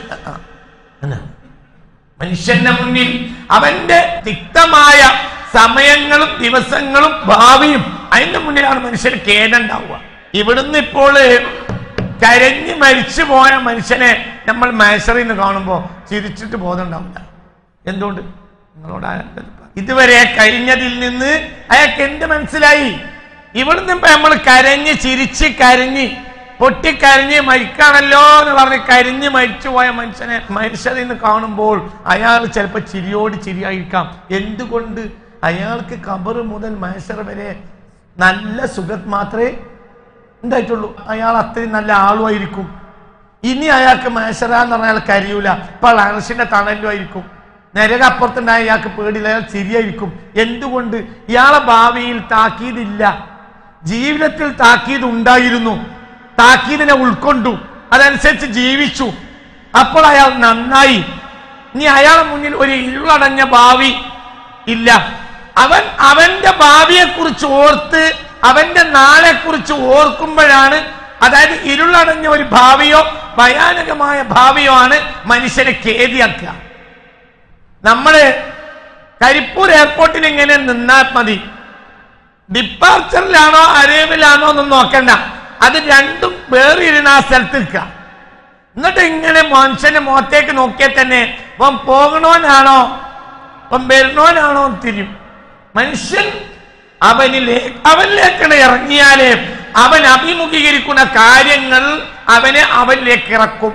മനുഷ്യന്റെ മുന്നിൽ അവന്റെ തിക്തമായ സമയങ്ങളും ദിവസങ്ങളും ഭാവിയും അതിന്റെ മുന്നിലാണ് മനുഷ്യന് ഖേദം ഉണ്ടാവുക. ഇവിടുന്ന് ഇപ്പോൾ കരഞ്ഞ് മരിച്ചു പോയ മനുഷ്യനെ നമ്മൾ മൈസറിൽ നിന്ന് കാണുമ്പോൾ ചിരിച്ചിട്ട് ബോധമുണ്ടാവില്ല. എന്തുകൊണ്ട്? നിങ്ങളോട് ഇതുവരെ കഴിഞ്ഞതിൽ നിന്ന് അയാൾക്ക് എന്ത് മനസ്സിലായി? ഇവിടുന്ന് ഇപ്പൊ നമ്മൾ കരഞ്ഞ് ചിരിച്ച് കരഞ്ഞ് പൊട്ടിക്കരഞ്ഞ് മരിക്കാണല്ലോ എന്ന് പറഞ്ഞ് കരിഞ്ഞ് മരിച്ചുപോയ മനുഷ്യനെ നിന്ന് കാണുമ്പോൾ അയാൾ ചിലപ്പോൾ ചിരിയോട് ചിരിയായിരിക്കാം. എന്തുകൊണ്ട്? അയാൾക്ക് ഖബർ മുതൽ മഹ്ശർ വരെ നല്ല സുഖം മാത്രമേ ഉണ്ടായിട്ടുള്ളൂ. അയാൾ അത്രയും നല്ല ആളുമായിരിക്കും. ഇനി അയാൾക്ക് മഹ്ശർ എന്ന് പറഞ്ഞാൽ കരയൂല, ഇപ്പോൾ അർശിന്റെ തണലുമായിരിക്കും. നരക അപ്പുറത്തുണ്ടായ അയാൾക്ക് പേടിയില്ല, അയാൾ ചിരിയായിരിക്കും. എന്തുകൊണ്ട്? ഇയാളെ ഭാവിയിൽ താക്കീതില്ല, ജീവിതത്തിൽ താക്കീത് ഉണ്ടായിരുന്നു, താക്കീതിനെ ഉൾക്കൊണ്ടു, അതനുസരിച്ച് ജീവിച്ചു. അപ്പോൾ അയാൾ നന്നായി. ഇനി അയാളെ മുന്നിൽ ഒരു ഇരുളടഞ്ഞ ഭാവി ഇല്ല. അവന്റെ ഭാവിയെ കുറിച്ച് ഓർത്ത് അവന്റെ നാളെ കുറിച്ച് ഓർക്കുമ്പോഴാണ്, അതായത് ഇരുളടഞ്ഞ ഒരു ഭാവിയോ ഭയാനകമായ ഭാവിയോ ആണ് മനുഷ്യനെ ഖേദിയാക്കുക. നമ്മള് കരിപ്പൂർ എയർപോർട്ടിൽ ഇങ്ങനെ നിന്നാൽ മതി, ഡിപ്പാർച്ചറിലാണോ അരൈവലാണോ ഒന്നും നോക്കണ്ട, അത് രണ്ടും വേറിരുന്ന ആ സ്ഥലത്ത് നിൽക്കുക. എന്നിട്ട് ഇങ്ങനെ മനുഷ്യന്റെ മുഖത്തേക്ക് നോക്കിയാൽ തന്നെ ഇപ്പം പോകണോനാണോ ഇപ്പം വരുന്നോനാണോ തിരിയും. മനുഷ്യൻ അവനിലേക്കാണ് ഇറങ്ങിയാലേ അവൻ അഭിമുഖീകരിക്കുന്ന കാര്യങ്ങൾ അവനിലേക്ക് ഇറക്കും.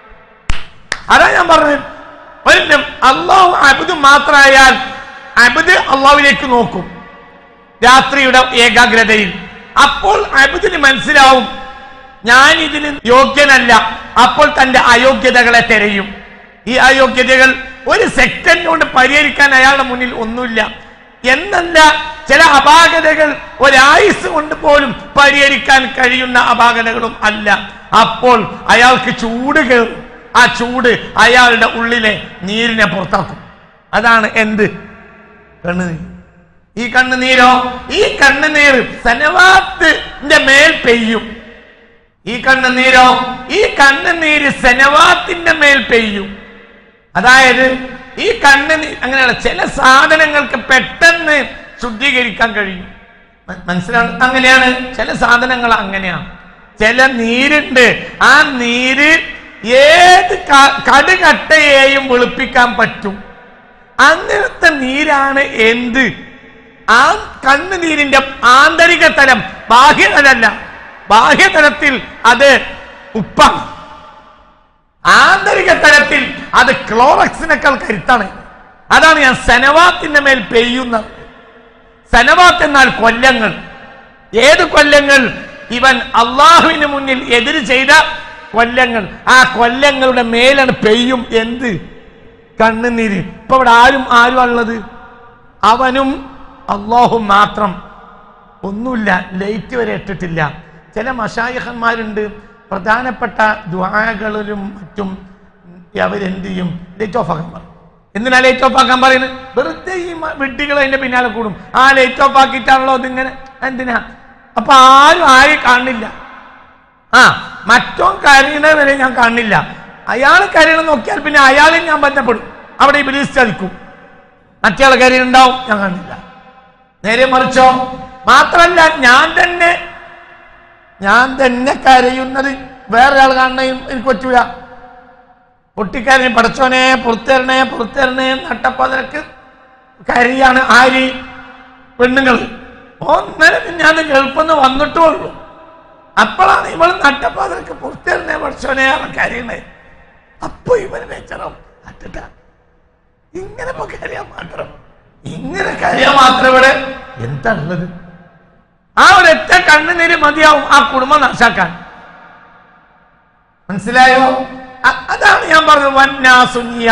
അതാ ഞാൻ പറഞ്ഞത്. ഒരു അള്ളാഹു അബ്ദ് മാത്രമായാൽ അബ്ദ് അള്ളാഹുവിലേക്ക് നോക്കും രാത്രിയുടെ ഏകാഗ്രതയിൽ. അപ്പോൾ അബ്ദിന് മനസ്സിലാവും ഞാൻ ഇതിന് യോഗ്യനല്ല. അപ്പോൾ തന്റെ അയോഗ്യതകളെ തിരയും. ഈ അയോഗ്യതകൾ ഒരു സെക്കൻഡ് കൊണ്ട് പരിഹരിക്കാൻ അയാളുടെ മുന്നിൽ ഒന്നുമില്ല എന്നല്ല, ചില അപാകതകൾ ഒരായുസ് കൊണ്ട് പോലും പരിഹരിക്കാൻ കഴിയുന്ന അപാകതകളും അല്ല. അപ്പോൾ അയാൾക്ക് ചൂട് കയറും. ആ ചൂട് അയാളുടെ ഉള്ളിലെ നീരിനെ പുറത്താക്കും. അതാണ് എന്ത്? കണ്ണുനീർ. ഈ കണ്ണുനീരോ, ഈ കണ്ണുനീർ സനവാത്തിന്റെ മേൽ പെയ്യും. ഈ കണ്ണുനീരോ, ഈ കണ്ണുനീര് സനവാത്തിന്റെ മേൽ പെയ്യും. അതായത് ഈ കണ്ണുനീർ അങ്ങനെയുള്ള ചില സാധനങ്ങൾക്ക് പെട്ടെന്ന് ശുദ്ധീകരിക്കാൻ കഴിയും. മനസ്സിലാണ്? അങ്ങനെയാണ് ചില സാധനങ്ങൾ, അങ്ങനെയാണ്. ചില നീരുണ്ട്, ആ നീര് ഏത് കടുകട്ടയെയും വെളുപ്പിക്കാൻ പറ്റും. അങ്ങനത്തെ നീരാണ് എന്ത്? ആ കണ്ണുനീരിന്റെ ആന്തരിക തലം, ബാഹ്യതലല്ല. ബാഹ്യതലത്തിൽ അത് ഉപ്പാണ്, ആന്തരിക തലത്തിൽ അത് ക്ലോറക്സിനേക്കാൾ കരുത്താണ്. അതാണ് ഞാൻ സനവാത്തിന്റെ മേൽ പെയ്യുന്നത്. സനവാത്ത് എന്നാൽ കൊല്ലങ്ങൾ. ഏത് കൊല്ലങ്ങൾ? ഇവൻ അള്ളാഹുവിന് മുന്നിൽ എതിര് ചെയ്ത കൊല്ലങ്ങൾ. ആ കൊല്ലങ്ങളുടെ മേലാണ് പെയ്യും എന്ത്? കണ്ണുനീര്. ഇപ്പൊ ഇവിടെ ആരും ഉള്ളത് അവനും അള്ളാഹും മാത്രം. ഒന്നുമില്ല, ലൈറ്റ് വരെ ഇട്ടിട്ടില്ല. ചില മശായിഖന്മാരുണ്ട്, പ്രധാനപ്പെട്ട ദുആകളിലും മറ്റും അവരെന്ത് ചെയ്യും? ലൈറ്റ് ഓഫ് ആക്കാൻ പറയും. എന്തിനാ ലൈറ്റ് ഓഫ് ആക്കാൻ പറയുന്നത്? വെറുതെ ഈ വിഡ്ഢികൾ അതിന്റെ പിന്നാലെ കൂടും. ആ ലൈറ്റ് ഓഫ് ആക്കിയിട്ടാണല്ലോ ഇതിങ്ങനെ. എന്തിനാ? അപ്പൊ ആരും കാണില്ല. മറ്റോ കരയുന്നത് വരെ ഞാൻ കാണില്ല. അയാൾ കരയണം നോക്കിയാൽ പിന്നെ അയാളെ ഞാൻ ബന്ധപ്പെടും. അവിടെ ഇബ്ലീസ് ചതിക്കും. മറ്റയാൾ കരയുന്നുണ്ടാവും, ഞാൻ കാണില്ല. നേരെ മറിച്ചോ? മാത്രല്ല ഞാൻ തന്നെ കരയുന്നത് വേറൊരാൾ കാണണയും എനിക്ക് പറ്റൂല. പൊട്ടിക്കരഞ്ഞ് പടച്ചോനെ പുറത്തേരണേ നട്ടപ്പതിനക്ക് കരയാണ്. ആര്? പെണ്ണുങ്ങൾ. ഒന്നര ഞാൻ ഗൾഫിന്ന് വന്നിട്ടുള്ളൂ. അപ്പോഴാണ് ഇവൾ നട്ടപ്പതിനക്ക് പുറത്തേരണേ പടച്ചോനെ കരയണേ. അപ്പൊ ഇവന് വെച്ചറോ അറ്റ ഇങ്ങനെ കരയാൻ മാത്രം, ഇങ്ങനെ കരയാൻ മാത്രം. ഇവിടെ എന്താ ഉള്ളത്? ആ ഒരൊറ്റ കണ്ണുനീര് മതിയാവും ആ കുടുംബം നശാക്കാൻ. മനസ്സിലായോ? അതാണ് ഞാൻ പറഞ്ഞത്. വന്നാസുനിയ,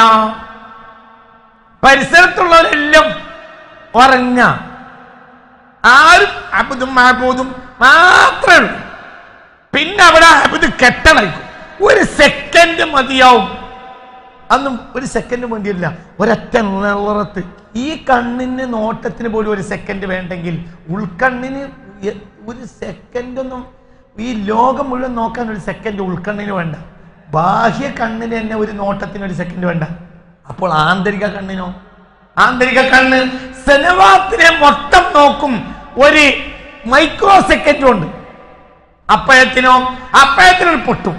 പരിസരത്തുള്ളവരെല്ലാം ഉറങ്ങ, ആരും അബുദും മാബൂദും മാത്രമേ ഉള്ളൂ. പിന്നെ അവിടെ അബുദ് കെട്ടണയ്ക്കും. ഒരു സെക്കൻഡ് മതിയാവും. അന്നും ഒരു സെക്കൻഡ് വേണ്ടിയില്ല, ഒരൊറ്റ നിറത്ത്. ഈ കണ്ണിന് നോട്ടത്തിന് പോലും ഒരു സെക്കൻഡ് വേണ്ടെങ്കിൽ ഉൾക്കണ്ണിന് ഒരു സെക്കൻഡൊന്നും, ഈ ലോകം മുഴുവൻ നോക്കാൻ ഒരു സെക്കൻഡ് ഉൾക്കണ്ണിന് വേണ്ട. ബാഹ്യ കണ്ണിന് തന്നെ ഒരു നോട്ടത്തിന് ഒരു സെക്കൻഡ് വേണ്ട. അപ്പോൾ ആന്തരിക കണ്ണിനോ? ആന്തരിക കണ്ണ് സനവാത്തിനെ മൊത്തം നോക്കും ഒരു മൈക്രോ സെക്കൻഡ് കൊണ്ട്. അപ്പോഴത്തിനൊരു പൊട്ടും.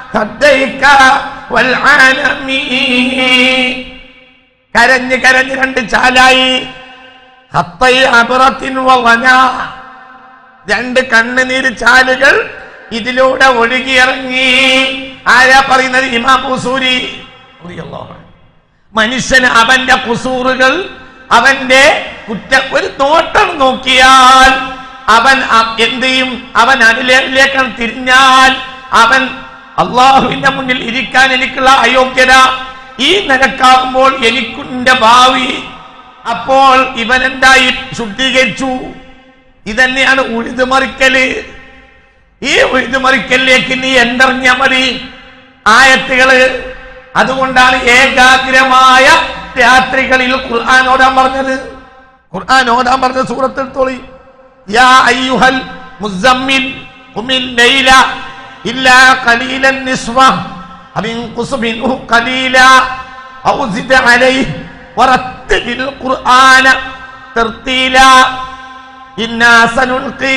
ഖദ്ദൈക വൽ ആലമീൻ. കരഞ്ഞ് കരഞ്ഞ് രണ്ട് ചാലായി. ഖത്തൈ അബ്റത്തിൻ വവനാ, രണ്ട് കണ്ണുനീര് ചാലുകൾ ഇതിലൂടെ ഒഴുകിയിറങ്ങി. ആരാ പറയുന്നത്? ഇമാം ഖുസൂരി റളിയല്ലാഹു അൻഹു. മനുഷ്യന് അവന്റെ ഖുസൂറുകൾ, അവന്റെ ഒരു നോട്ടം നോക്കിയാൽ അവൻ എന്ത് ചെയ്യും? അവൻ അതിലേക്ക് തിരിഞ്ഞാൽ അവൻ അള്ളാഹുവിന്റെ മുന്നിൽ ഇരിക്കാൻ എനിക്കുള്ള അയോഗ്യത ഈ നിലക്കാകുമ്പോൾ എനിക്കുന്റെ ഭാവി. അപ്പോൾ ഇവൻ എന്തായി? ശുദ്ധീകരിച്ചു. ഇതന്നെയാണ് ഉഴുതുമറിക്കല്. ഈ ഉഴുതുമറിക്കലിലേക്ക് നീ എന്തെറിഞ്ഞാൽ മതി ആയത്തുകള്. അതുകൊണ്ടാണ് ഏകാഗ്രമായ രാത്രികളിൽ ഖുർആൻ ഓതാൻ പറഞ്ഞത്. ഖുർആൻ ഓതാൻ പറഞ്ഞ സൂറത്ത് എടുത്തോളി. യാ അയ്യുഹൽ മുസമ്മിൽ ഖുമിൽ ലൈല ഇല്ലാ ഖലീലൻ നിസ്വഹു അവിൻഖുസ് മിൻഹു ഖലീല ഔ സിദ് അലൈഹി വറത്തിലിൽ ഖുർആന തർതീല ഇന്നാ സനുൽഖി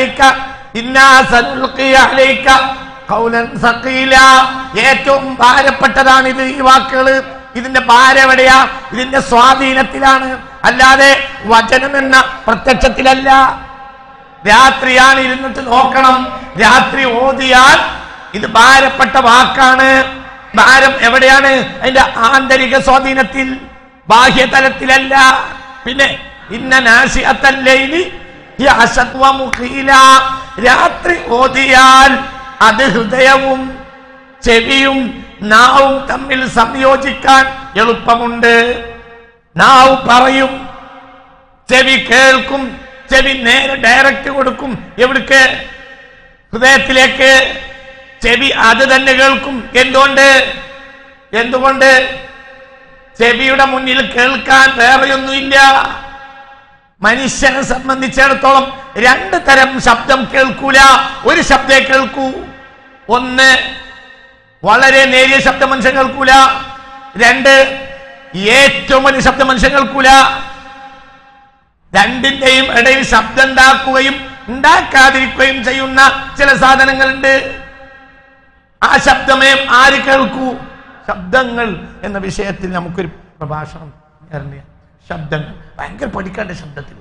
അലൈക ഖൗലൻ സഖീല. ഏറ്റവും ഭാരപ്പെട്ടതാണിത്. ഈ വാക്കുകള്, ഇതിന്റെ ഭാരം എവിടെയാ? ഇതിന്റെ സ്വാധീനത്തിലാണ്, അല്ലാതെ വചനം എന്ന പ്രത്യക്ഷത്തിലല്ല. രാത്രിയാണ്, ഇരുന്നിട്ട് നോക്കണം. രാത്രി ഓതിയാൽ ഇത് ഭാരപ്പെട്ട വാക്കാണ്. ഭാരം എവിടെയാണ്? അതിന്റെ ആന്തരിക സ്വാധീനത്തിൽ, ബാഹ്യതലത്തിലല്ല. പിന്നെ ഇന്ന നാശിഅത്തൽ ലൈലി ഹിയ അശദ്ദു വമുഖീല. രാത്രി ഓതിയാൽ അത് ഹൃദയവും ചെവിയും നാവും തമ്മിൽ സംയോജിക്കാൻ എളുപ്പമുണ്ട്. നാവ് പറയും, ചെവി കേൾക്കും. ചെവി നേരെ ഡയറക്റ്റ് കൊടുക്കും. എവിടേക്ക്? ഹൃദയത്തിലേക്ക്. ചെവി അത് തന്നെ കേൾക്കും. എന്തുകൊണ്ട്? ചെവിയുടെ മുന്നിൽ കേൾക്കാൻ വേറെയൊന്നുമില്ല. മനുഷ്യനെ സംബന്ധിച്ചിടത്തോളം രണ്ട് തരം ശബ്ദം കേൾക്കൂല. ഒരു ശബ്ദേ കേൾക്കൂ. ഒന്ന്, വളരെ നേരിയ ശബ്ദം മനുഷ്യൻ കേൾക്കൂല. രണ്ട്, ഏറ്റവും വലിയ ശബ്ദം മനുഷ്യൻ കേൾക്കൂല. രണ്ടിന്റെയും ഇടയിൽ ശബ്ദം ഉണ്ടാക്കുകയും ഉണ്ടാക്കാതിരിക്കുകയും ചെയ്യുന്ന ചില സാധനങ്ങളുണ്ട്. ആ ശബ്ദമേ ആര് കേൾക്കൂ? ശബ്ദങ്ങൾ എന്ന വിഷയത്തിൽ നമുക്കൊരു പ്രഭാഷണം ശബ്ദങ്ങൾ ഭയങ്കര പഠിക്കാണ്ട്. ശബ്ദത്തിൽ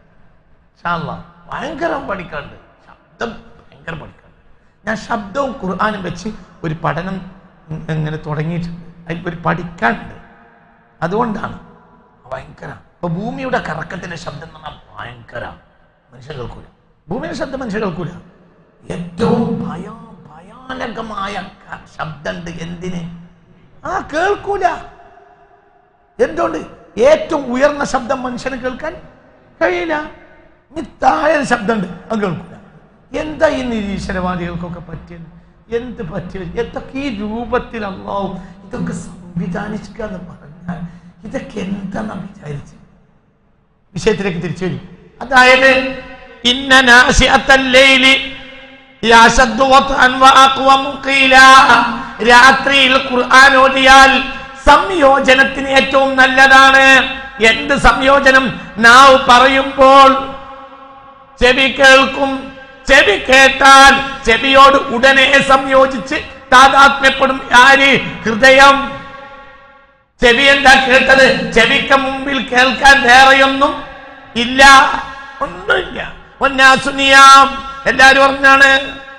ഭയങ്കര പഠിക്കാണ്ട്. ശബ്ദം ഭയങ്കര പഠിക്കാണ്ട്. ഞാൻ ശബ്ദവും ഖുർആനും വെച്ച് ഒരു പഠനം ഇങ്ങനെ തുടങ്ങിയിട്ടുണ്ട്. അതിൽ പഠിക്കാനുണ്ട്. അതുകൊണ്ടാണ് ഭയങ്കര. ഇപ്പൊ ഭൂമിയുടെ കറക്കത്തിന്റെ ശബ്ദം എന്ന് പറഞ്ഞാൽ ഭയങ്കര. മനുഷ്യൻ കേൾക്കൂല. ഭൂമിയുടെ ശബ്ദം മനുഷ്യൻ കേൾക്കൂല. ഏറ്റവും ഭയാനകമായ ശബ്ദമുണ്ട്. എന്തിന്? കേൾക്കൂല. എന്തുകൊണ്ട്? ഏറ്റവും ഉയർന്ന ശബ്ദം മനുഷ്യന് കേൾക്കാൻ കഴിയില്ല. ഇനി താഴെ ശബ്ദമുണ്ട്, അത് കേൾക്കൂല. എന്താ ഈ നിരീശ്വരവാദികൾക്കൊക്കെ പറ്റിയത്? എന്ത് പറ്റിയത്? എന്തൊക്കെ ഈ രൂപത്തിൽ അല്ലാഹു ഇതൊക്കെ സംവിധാനിക്കുക എന്ന് പറഞ്ഞാൽ ഇതൊക്കെ എന്താണെന്ന് വിചാരിച്ചു. വിഷയത്തിലേക്ക് തിരിച്ചു വരും. അതായത് ഇന്ന നാശിഅത്തൽ ലൈലി യശദ്ദു വത്അൻ വഅഖ്വമു ഖീല. രാത്രിയിൽ ഖുർആൻ ഓതിയാൽ സംയോജനത്തിന് ഏറ്റവും നല്ലതാണ്. എന്ത് സംയോജനം? നാവ് പറയുമ്പോൾ ചെവി കേൾക്കും. ചെവി കേട്ടാൽ ചെവിയോട് ഉടനെ സംയോജിച്ച് താതാത്മ്യപ്പെടും. ആര്? ഹൃദയം. ചെവി എന്താ കേട്ടത്? ചെവിക്ക് മുമ്പിൽ കേൾക്കാൻ വേറെയൊന്നും ഇല്ല, ഒന്നുമില്ല. ഒന്നാസുനിയാം. എല്ലാരും ഉറങ്ങാണ്,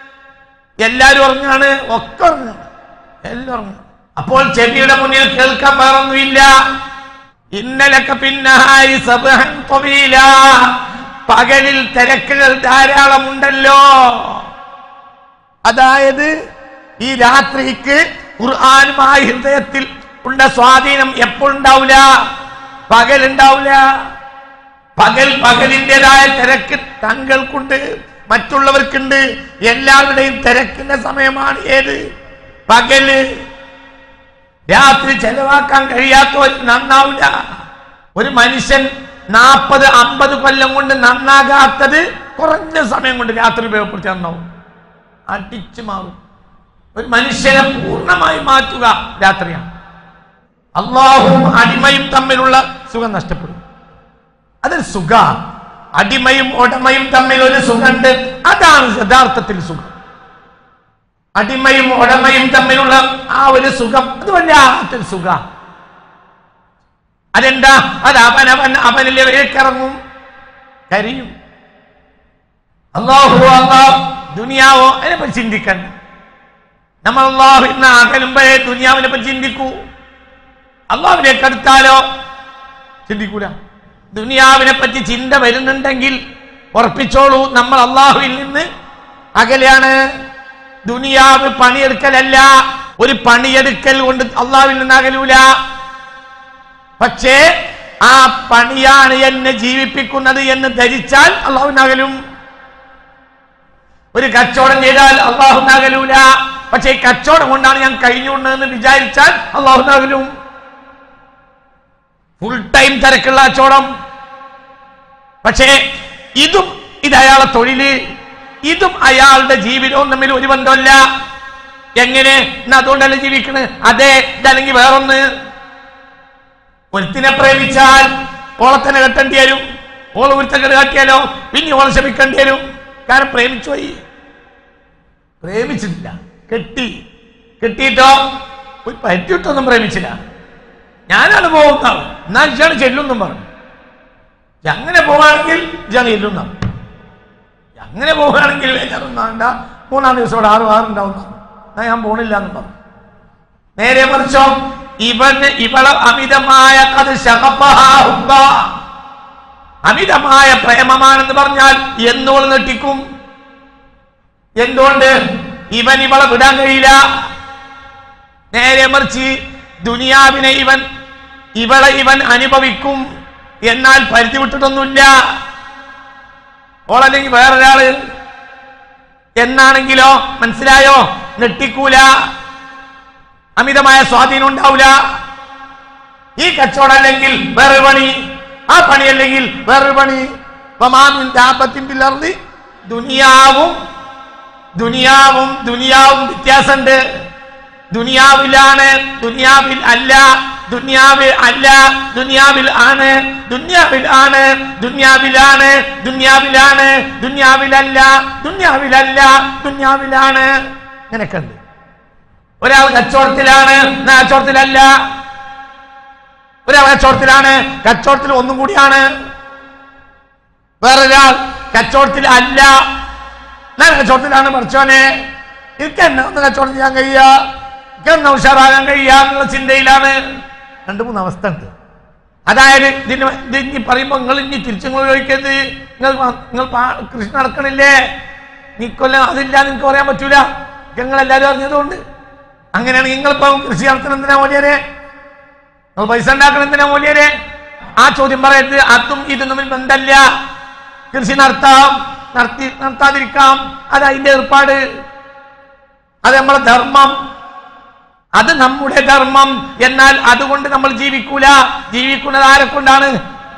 ഒക്കെ ഉറങ്ങാണ്, എല്ലാം. അപ്പോൾ ചെവിയുടെ മുന്നിൽ കേൾക്കാൻ വേറൊന്നുമില്ല. ഇന്നലൊക്കെ പിന്നഹായി സബ്ഹൻ ത്വീല. പകലിൽ തിരക്കുകൾ ധാരാളമുണ്ടല്ലോ. അതായത് ഈ രാത്രിക്ക് ഖുർആനുമായി ഹൃദയത്തിൽ ഉള്ള സ്വാധീനം എപ്പോഴുണ്ടാവില്ല, പകലുണ്ടാവില്ല. പകലിൻ്റെതായ തിരക്ക് താങ്കൾക്കുണ്ട്, മറ്റുള്ളവർക്കുണ്ട്. എല്ലാവരുടെയും തിരക്കിന്റെ സമയമാണ് ഏത്? പകല്. രാത്രി ചെലവാക്കാൻ കഴിയാത്തവർ നന്നാവില്ല. ഒരു മനുഷ്യൻ 40-50 കൊല്ലം കൊണ്ട് നന്നാകാത്തത് കുറഞ്ഞ സമയം കൊണ്ട് രാത്രി ഉപയോഗപ്പെടുത്തി നന്നാവും. അടിച്ചു മാറും. ഒരു മനുഷ്യനെ പൂർണ്ണമായി മാറ്റുക രാത്രിയാണ്. അള്ളാഹുവും അടിമയും തമ്മിലുള്ള സുഖം നഷ്ടപ്പെടും. അതൊരു സുഖ. അടിമയും ഉടമയും തമ്മിൽ ഒരു സുഖമുണ്ട്. അതാണ് യഥാർത്ഥത്തിൽ സുഖം. അടിമയും ഉടമയും തമ്മിലുള്ള ആ ഒരു സുഖം, അത് വല്ലാത്തൊരു സുഖ. അതെന്താ? അത് അവനിലേക്കിറങ്ങും, കരിയും. അല്ലാഹു ദുനിയാവോ അതിനെപ്പറ്റി ചിന്തിക്കണ്ട. നമ്മൾ അല്ലാഹുവിനെ അകലുമ്പോഴേ ദുനിയാവിനെ പറ്റി ചിന്തിക്കൂ. അല്ലാഹുവിലേക്ക് അടുത്താലോ ചിന്തിക്കൂല. ദുനിയാവിനെ പറ്റി ചിന്ത വരുന്നുണ്ടെങ്കിൽ ഉറപ്പിച്ചോളൂ, നമ്മൾ അല്ലാഹുവിൽ നിന്ന് അകലെയാണ്. ദുനിയാവ് പണിയെടുക്കലല്ല, ഒരു പണിയെടുക്കൽ കൊണ്ട് അല്ലാഹുവിൽ നിന്ന് അകലൂല. പക്ഷേ ആ പണിയാണ് എന്നെ ജീവിപ്പിക്കുന്നത് എന്ന് ധരിച്ചാൽ അല്ലാഹുവിനകലും. ഒരു കച്ചവടം ചെയ്താൽ അല്ലാഹുവിനകലൂല. പക്ഷേ ഈ കച്ചവടം കൊണ്ടാണ് ഞാൻ കഴിഞ്ഞുകൊണ്ടെന്ന് വിചാരിച്ചാൽ അല്ലാഹുവിനകലും. ഫുൾ ടൈം തിരക്കുള്ള കച്ചവടം, പക്ഷേ ഇത് അയാളെ തൊഴില്, ഇതും അയാളുടെ ജീവിതവും തമ്മിൽ ഒരു ബന്ധമല്ല. എങ്ങനെ? അതുകൊണ്ടല്ല ജീവിക്കണ്. അതെ, ഇതല്ലെങ്കിൽ വേറൊന്ന്. ഒരുത്തിനെ പ്രേമിച്ചാൽ ഓളെ തന്നെ കെട്ടേണ്ടി വരും. ഓളെ ഒരുത്തങ്ങട് കാട്ടിയാലോ പിന്നെ ഓളെ ക്ഷമിക്കേണ്ടി വരും. കാരണം പ്രേമിച്ചു പോയി. പ്രേമിച്ചിട്ടില്ല, കെട്ടിയിട്ടോ ഒരു പറ്റിയിട്ടൊന്നും പ്രേമിച്ചില്ല. ഞാനാണ് പോകുന്നതാണ്, എന്നാൽ ഇയാൾ ചെല്ലുന്നും പറഞ്ഞു. അങ്ങനെ പോവുകയാണെങ്കിൽ ഇയാൾ ചെല്ലുന്നാണ്. അങ്ങനെ പോവുകയാണെങ്കിൽ വേണ്ട, 3-ാം ദിവസം ഇവിടെ 6 എന്നാ ഞാൻ പോണില്ല എന്ന് പറഞ്ഞു. നേരെ മറിച്ചോ, ഇവളെ അമിതമായ പ്രേമമാണെന്ന് പറഞ്ഞാൽ എന്നോൾ നെട്ടിക്കും. എന്തുകൊണ്ട്? ഇവളെ വിടാൻ കഴിയില്ല. നേരെ മറിച്ച് ദുനിയാവിനെ ഇവൻ അനുഭവിക്കും, എന്നാൽ പരിധി വിട്ടിട്ടൊന്നുമില്ല. ഓളല്ലെങ്കിൽ വേറൊരാള് എന്നാണെങ്കിലോ, മനസ്സിലായോ? നെട്ടിക്കൂല, അമിതമായ സ്വാധീനം ഉണ്ടാവില്ല. ഈ കച്ചവടം അല്ലെങ്കിൽ വേറൊരു പണി, ആ പണിയല്ലെങ്കിൽ വേറൊരു പണി. ദുനിയാവും വ്യത്യാസമുണ്ട്. ദുനിയാവിലാണ്, ദുനിയാവിൽ അല്ല. ദുനിയാവിൽ അല്ല, ദുനിയാവിൽ ആണ്. ദുനിയാവിൽ ആണ്, ദുനിയാവിലാണ്. ദുനിയാവിലാണ്, ദുനിയാവിലല്ല. ദുനിയാവിലല്ല, ദുനിയാവിലാണ്. അങ്ങനെയൊക്കെ ഉണ്ട്. ഒരാൾ കച്ചവടത്തിലാണ്, കച്ചവടത്തിലല്ല. ഒരാൾ കച്ചവടത്തിലാണ്, കച്ചവടത്തിൽ ഒന്നും കൂടിയാണ്. വേറൊരാൾ കച്ചവടത്തിൽ അല്ല, ഞാൻ കച്ചവടത്തിലാണ്. പഠിച്ചോനെ, എനിക്ക് എന്നെ ഒന്ന് കച്ചവടം ചെയ്യാൻ കഴിയുക, എനിക്ക് എന്നെ ഉഷാറാകാൻ കഴിയുക എന്നുള്ള ചിന്തയിലാണ്. 2-3 അവസ്ഥ ഉണ്ട്. അതായത് ഇതിന് പറയുമ്പോൾ നിങ്ങൾ ഇനി തിരിച്ചു ചോദിക്കരുത്, നിങ്ങൾ കൃഷി നടക്കണില്ലേ, നീക്കൊല്ലം അതില്ല നിങ്ങൾക്ക് പറയാൻ പറ്റൂല, നിങ്ങളെല്ലാവരും അറിഞ്ഞതുകൊണ്ട്. അങ്ങനെയാണ് നിങ്ങളിപ്പം കൃഷി നടത്തണം എന്തിനാ മൂല്യരെ, നിങ്ങൾ പൈസ ഉണ്ടാക്കണം എന്തിനാ മൂല്യരെ? ആ ചോദ്യം പറയരുത്. അതും ഇതും തമ്മിൽ ബന്ധമല്ല. കൃഷി നടത്താം, നടത്താതിരിക്കാം, അത് അതിന്റെ ഏർപ്പാട്, അത് നമ്മളെ ധർമ്മം, അത് നമ്മുടെ ധർമ്മം. എന്നാൽ അതുകൊണ്ട് നമ്മൾ ജീവിക്കൂല. ജീവിക്കുന്നത് ആരെ കൊണ്ടാണ്?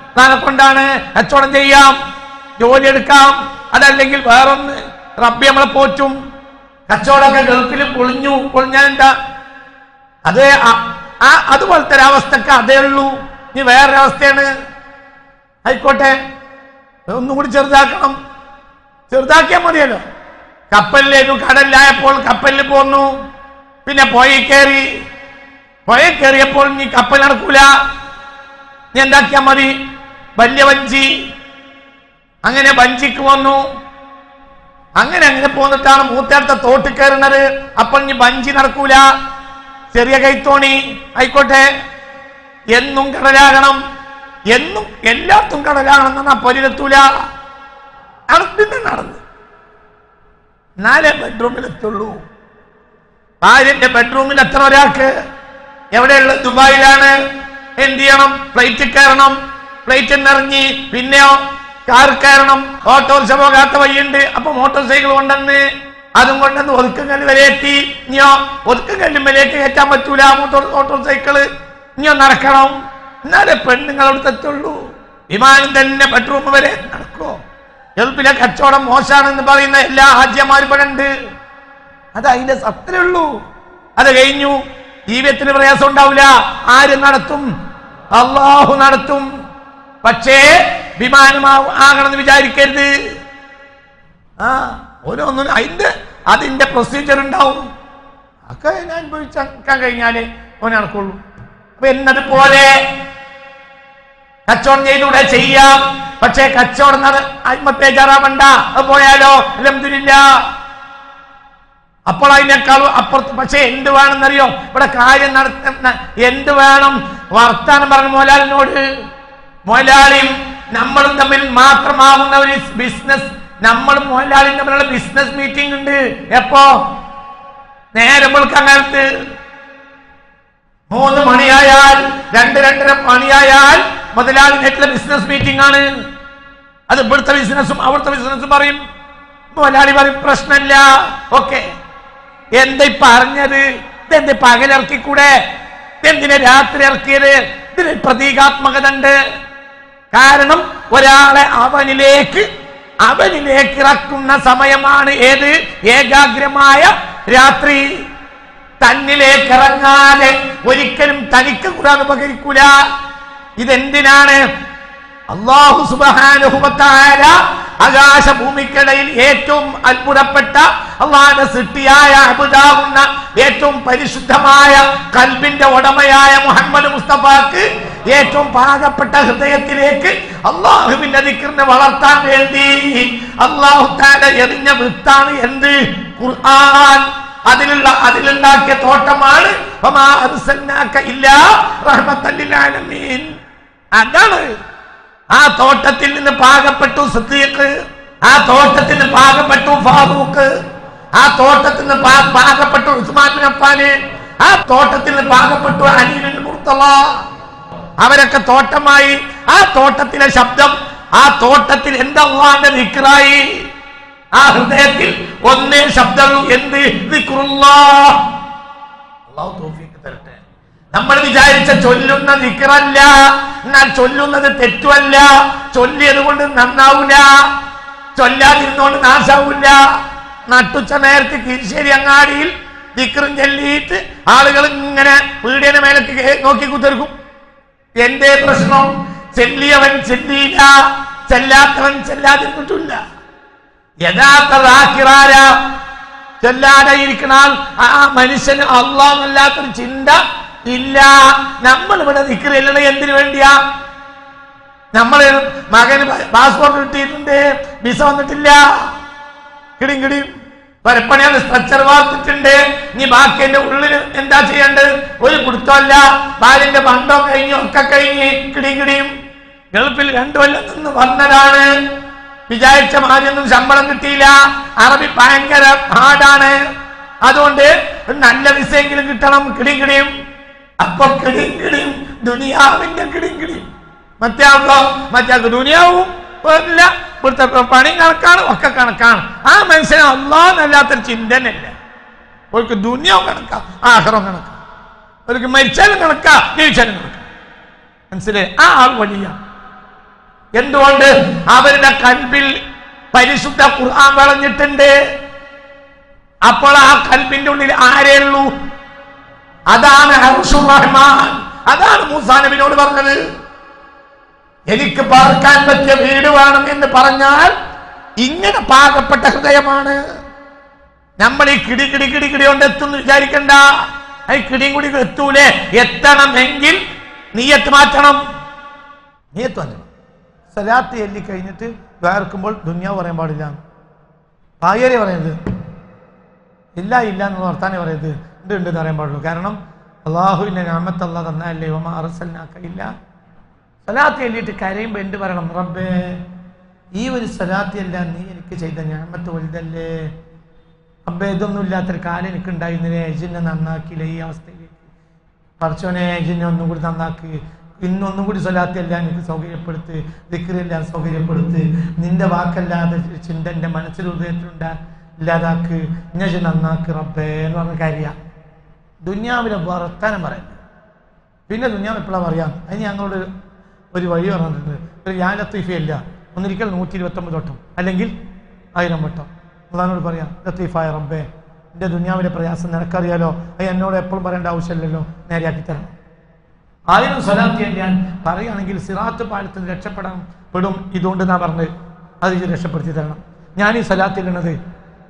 കച്ചവടം ചെയ്യാം, ജോലി എടുക്കാം, അതല്ലെങ്കിൽ വേറൊന്ന്. റബ്ബി നമ്മളെ പോറ്റും. കച്ചവടമൊക്കെ ഗൾഫിൽ പൊളിഞ്ഞാൽ എന്താ? അതേ അതുപോലത്തെ ഒരവസ്ഥക്ക് അതേ ഉള്ളൂ. ഇനി വേറൊരവസ്ഥയാണ്. ആയിക്കോട്ടെ, ഒന്നും കൂടി ചെറുതാക്കിയാൽ മതിയല്ലോ. കപ്പലിലേക്ക് കടലിലായപ്പോൾ കപ്പലിൽ പോന്നു, പിന്നെ പുഴയിൽ കയറിയപ്പോൾ നീ കപ്പൽ നടക്കൂല, നീ എന്താക്കിയാൽ മതി? വലിയ വഞ്ചി. അങ്ങനെ വഞ്ചിക്ക് വന്നു. അങ്ങനെ പോന്നിട്ടാണ് മൂത്തേടത്തെ തോട്ടിൽ കയറുന്നത്. അപ്പോൾ നീ വഞ്ചി നടക്കൂല, ചെറിയ കൈത്തോണി ആയിക്കോട്ടെ. എന്നും കടലാകണം, എന്നും എല്ലാത്തും കടലാകണം എന്നാ പൊരിലെത്തൂല. നടന്ന് 4 ബെഡ്റൂമിലെത്തുള്ളൂ. ഭാര്യന്റെ ബെഡ്റൂമിൽ എത്ര ഒരാൾക്ക്? എവിടെയുള്ള? ദുബായിലാണ്. എന്ത് ചെയ്യണം? ഫ്ലൈറ്റിൽ കയറണം. ഫ്ലൈറ്റിൽ നിറങ്ങി പിന്നെയോ കാർ കയറണം. ഓട്ടോറിക്ഷ പോകാത്ത വഴിയുണ്ട്, അപ്പൊ മോട്ടോർ സൈക്കിൾ കൊണ്ടുവന്ന് അതും കൊണ്ടുവന്ന് ഒതുക്കങ്കല്ല് വരെ എത്തി. ഇനിയോ ഒതുക്കങ്കല്ലുമ്പലേക്ക് കയറ്റാൻ പറ്റൂല മോട്ടോർ സൈക്കിള്. ഇനിയോ നടക്കണം, എന്നാലേ പെണ്ണുങ്ങൾ അവിടുത്തെ എത്തുള്ളൂ. വിമാനം തന്നെ ബെഡ്റൂം വരെ നടക്കോ? ഗൾഫിലെ കച്ചവടം മോശമാണെന്ന് പറയുന്ന എല്ലാ ഹാജിമാരും ഇവിടെ ഉണ്ട്. അത് അതിന്റെ സത്രേ ഉള്ളൂ. അത് കഴിഞ്ഞു. ജീവിതത്തിന് പ്രയാസം ഉണ്ടാവില്ല. ആര് നടത്തും? അള്ളാഹു നടത്തും. പക്ഷേ വിമാനം ആകണമെന്ന് വിചാരിക്കരുത്. ഓരോന്നും അതിന്റെ പ്രൊസീജിയർ ഉണ്ടാവും. ഒക്കെ അനുഭവിക്കാൻ കഴിഞ്ഞാലേ ഓൻ നടക്കുള്ളൂ. അപ്പൊ എന്നതുപോലെ കച്ചവടം ചെയ്തൂടെ ചെയ്യാം, പക്ഷേ കച്ചവടം ബേജാറാവണ്ട, അത് പോയാലോ അൽഹംദുലില്ലാഹ്. അപ്പോൾ അതിനേക്കാളും അപ്പുറത്ത് പക്ഷെ എന്ത് വേണമെന്നറിയോ? ഇവിടെ കാര്യം നടത്തുന്ന എന്ത് വേണം? വർത്താനം പറഞ്ഞ മുതലാളിനോട്, മുതലാളിയും നമ്മളും തമ്മിൽ മാത്രമാകുന്ന ഒരു ബിസിനസ്, നമ്മളും മുതലാളിയും തമ്മിലുള്ള ബിസിനസ് മീറ്റിംഗ് ഉണ്ട്. എപ്പോ? നേരം വെളുക്കാലത്ത് 3 മണിയായാൽ 2-2:30 മണിയായാൽ മുതലാളിനായിട്ടുള്ള ബിസിനസ് മീറ്റിംഗ് ആണ്. അത് ഇവിടുത്തെ ബിസിനസ്സും അവിടുത്തെ ബിസിനസ്സും പറയും. മുതലാളി പറയും പ്രശ്നമില്ല, ഓക്കെ. എന്താ പറഞ്ഞത്? ഇതെന്ത് പകലിറക്കിക്കൂടെ? ഇതെന്തിനെ രാത്രി ഇറക്കിയത്? ഇതിന് പ്രതീകാത്മകത ഉണ്ട്. കാരണം ഒരാളെ അവനിലേക്ക് ഇറക്കുന്ന സമയമാണ് ഏത്? ഏകാഗ്രമായ രാത്രി. തന്നിലേക്ക് ഇറങ്ങാതെ ഒരിക്കലും തനിക്ക് ഖുർആൻ ഉപകരിക്കൂല. ഇതെന്തിനാണ്? അല്ലാഹു സുബ്ഹാനഹു വ തആല ആകാശഭൂമിക്കിടയിൽ ഏറ്റവും അത്ഭുതപ്പെട്ട അള്ളാഹുവിന്റെ സൃഷ്ടിയായ അബുദാവുന്ന ഏറ്റവും പരിശുദ്ധമായ കൽബിന്റെ ഉടമയായ മുഹമ്മദ് മുസ്തഫാക്ക് ഏറ്റവും പാകപ്പെട്ട ഹൃദയത്തിലേക്ക് അള്ളാഹുവിന്റെ ദിക്റിനെ വളർത്താൻ വേണ്ടി അല്ലാഹു തആല എറിഞ്ഞ വിത്താണ് എന്ത്? ഖുർആൻ. അതിലുണ്ടാക്കിയ തോട്ടമാണ് വമാ അർസൽനാക ഇല്ലാ റഹ്മത്തൽ ലിൽ ആലമീൻ. അതാണ് ആ തോട്ടത്തിൽ നിന്ന് പാകപ്പെട്ടു സിദ്ദീഖ്, ആ തോട്ടത്തിൽ നിന്ന് പാകപ്പെട്ടു ഫാറൂഖ്, ആ തോട്ടത്തിൽ നിന്ന് പാകപ്പെട്ടു ഉസ്മാൻ ബിൻ അഫ്ഫാൻ, ആ തോട്ടത്തിൽ നിന്ന് പാകപ്പെട്ടു അലി ബിൻ മുർത്തള. അവരൊക്കെ തോട്ടമായി. ആ തോട്ടത്തിലെ ശബ്ദം, ആ തോട്ടത്തിൽ എന്താ അല്ലാഹുവിന്റെ ദിക്റായി. ആ ഹൃദയത്തിൽ ഒന്നേ ശബ്ദമുള്ളൂ, എന്ത്? ദിക്റുല്ലാഹ്. അല്ലാഹു തൗഫീഖ് തരട്ടെ. നമ്മൾ വിചാരിച്ച ചൊല്ലുന്ന ദിക്റല്ല, എന്നാൽ ചൊല്ലുന്നത് തെറ്റുമല്ല. ചൊല്ലിയത് കൊണ്ട് നന്നാവൂല, ചൊല്ലാതിരുന്നോണ്ട് നാശാവൂല. നട്ടുച്ച നേരത്തെ കീഴ്ശ്ശേരി അങ്ങാടിയിൽ ദിക്റും ചൊല്ലിയിട്ട് ആളുകൾ ഇങ്ങനെ വീടിന് മേലേക്ക് നോക്കി കുത്തിർക്കും. എന്തേ പ്രശ്നം? ചെല്ലിയവൻ ചെല്ലിയില്ല, ചെല്ലാത്തവൻ ചെല്ലാതിരുന്നിട്ടില്ല. യഥാർത്ഥ ദാക്കിറാര ചെല്ലാതെ ഇരിക്കുന്ന ആ മനുഷ്യന് അല്ലാഹുവല്ലാത്തൊരു ചിന്ത ഇല്ല. നമ്മൾ ഇവിടെ ദിക്റില്ലണ എന്തിനു വേണ്ടിയാ? നമ്മൾ മകന് പാസ്പോർട്ട് കിട്ടിയിട്ടുണ്ട്, വിസ വന്നിട്ടില്ല, കിടിയും പരപ്പണിയാണ്, സ്ട്രക്ചർ വാർത്തിട്ടുണ്ട്. ഇനി ബാക്കി എന്റെ ഉള്ളിൽ എന്താ ചെയ്യേണ്ടത്? ഒരു പിടുത്തമല്ല. ഭാര്യന്റെ പണ്ടോ കഴിഞ്ഞു, ഒക്കെ കഴിഞ്ഞ് കിടിയും. ഗൾഫിൽ 2 കൊല്ലം നിന്ന് വന്നതാണ്. വിചാരിച്ച മാതിരിയൊന്നും ശമ്പളം കിട്ടിയില്ല. അറബി ഭയങ്കര ഹാർഡാണ്. അതുകൊണ്ട് നല്ല വിസയെങ്കിലും കിട്ടണം. കിടിയും. അപ്പൊ കിടിയും ദുനിയാവിന്റെ കിടിയും. മറ്റേ ദുനിയാവും ഇല്ല, ഇവിടുത്തെ പണി കണക്കാണ്, ഒക്കെ കണക്കാണ്. ആ മനുഷ്യന് അല്ലാഹുവല്ലാത്തൊരു ചിന്തനല്ല. അവർക്ക് ദുനിയാവും കണക്കാ, ആഖിറവും കണക്കാ. അവർക്ക് മരിച്ചാലും കണക്കാ, ജീവിച്ചാലും കണക്കാ. മനസ്സിലായി? ആ ആൾ വലിയ. എന്തുകൊണ്ട്? അവരുടെ കൽബിൽ പരിശുദ്ധ ഖുർആൻ വിളഞ്ഞിട്ടുണ്ട്. അപ്പോൾ ആ കൽബിന്റെ ഉള്ളിൽ ആരേ ഉള്ളൂ? അതാണ് അർശുർ റഹ്മാൻ. അതാണ് മൂസാ നബിയോട് പറഞ്ഞത്, എനിക്ക് പാർക്കാൻ പറ്റിയ വീട് വേണം എന്ന് പറഞ്ഞാൽ ഇങ്ങനെ പാകപ്പെട്ട ഹൃദയമാണ്. നമ്മൾ ഈ കിടി കൊണ്ട് എത്തുന്നു വിചാരിക്കണ്ട. ഈ കിടിയും കൂടി എത്തൂലേ? എത്തണമെങ്കിൽ നിയ്യത്ത് മാറ്റണം. നിയ്യത്ത് മാറ്റണം. സലാത്ത് ചൊല്ലി കഴിഞ്ഞിട്ട് വേർക്കുമ്പോൾ ദുനിയാവ് പറയാൻ പാടില്ല. ഭാര്യരെ പറയുന്നത് ഇല്ല എന്ന് വർത്താനെ പറയരുത്, ഉണ്ട് എന്ന് പറയാൻ പാടുള്ളൂ. കാരണം അള്ളാഹുവിന്റെ നിഅമത്ത് അല്ലാഹ് തന്നല്ലേ, വമാ അർസൽനാക ഇല്ലാ. സലാത്ത് ചൊല്ലിയിട്ട് കരയുമ്പോൾ എന്ത് പറയണം? റബ്ബേ, ഈ ഒരു സലാത്ത് എല്ലാം നീ എനിക്ക് ചെയ്ത നിഅമത്ത് വലുതല്ലേ റബ്ബേ. ഇതൊന്നും ഇല്ലാത്തൊരു കാലം എനിക്ക് ഉണ്ടായിരുന്നില്ലേ, എജിനെ നന്നാക്കിയില്ല ഈ അവസ്ഥയിലേക്ക്. പടച്ചോനെ, എജിനെ ഒന്നും കൂടി നന്നാക്കി, ഇന്നൊന്നും കൂടി സലാത്ത് എല്ലാം എനിക്ക് സൗകര്യപ്പെടുത്ത്, ദിക്റെല്ലാം സൗകര്യപ്പെടുത്ത്, നിന്റെ വാക്കല്ലാതെ ചിന്ത എൻ്റെ മനസ്സിൽ ഹൃദയത്തിലുണ്ടാ ഇല്ലാതാക്ക്, ഇന്നെ നന്നാക്ക് റബ്ബേ എന്ന് പറഞ്ഞ കാര്യ. ദുനിയാവിലെ വർത്താനം പറയുന്നത്. പിന്നെ ദുനിയാവ് എപ്പോഴാണ് പറയാം? അതിന് ഞങ്ങളോട് ഒരു വഴി പറഞ്ഞിട്ടുണ്ട്. ഒരു യാ ലത്തീഫയല്ല, ഒന്നിരിക്കൽ 129 വട്ടം അല്ലെങ്കിൽ 1000 വട്ടം അള്ളാഹിനോട് പറയാം, ലത്തീഫായ റബ്ബേ, എൻ്റെ ദുനിയാവിലെ പ്രയാസം നിനക്കറിയാലോ, അത് എന്നോട് എപ്പോഴും പറയേണ്ട ആവശ്യമില്ലല്ലോ, നേരെയാക്കി തരണം. 1000 സ്വലാത്ത് ഞാൻ പറയുകയാണെങ്കിൽ സിറാത്ത് പാലത്തിൽ രക്ഷപ്പെടാൻ പെടും. ഇതുകൊണ്ട് ഞാൻ പറഞ്ഞത് അത് രക്ഷപ്പെടുത്തി തരണം. ഞാൻ ഈ സ്വലാത്തിലുള്ളത്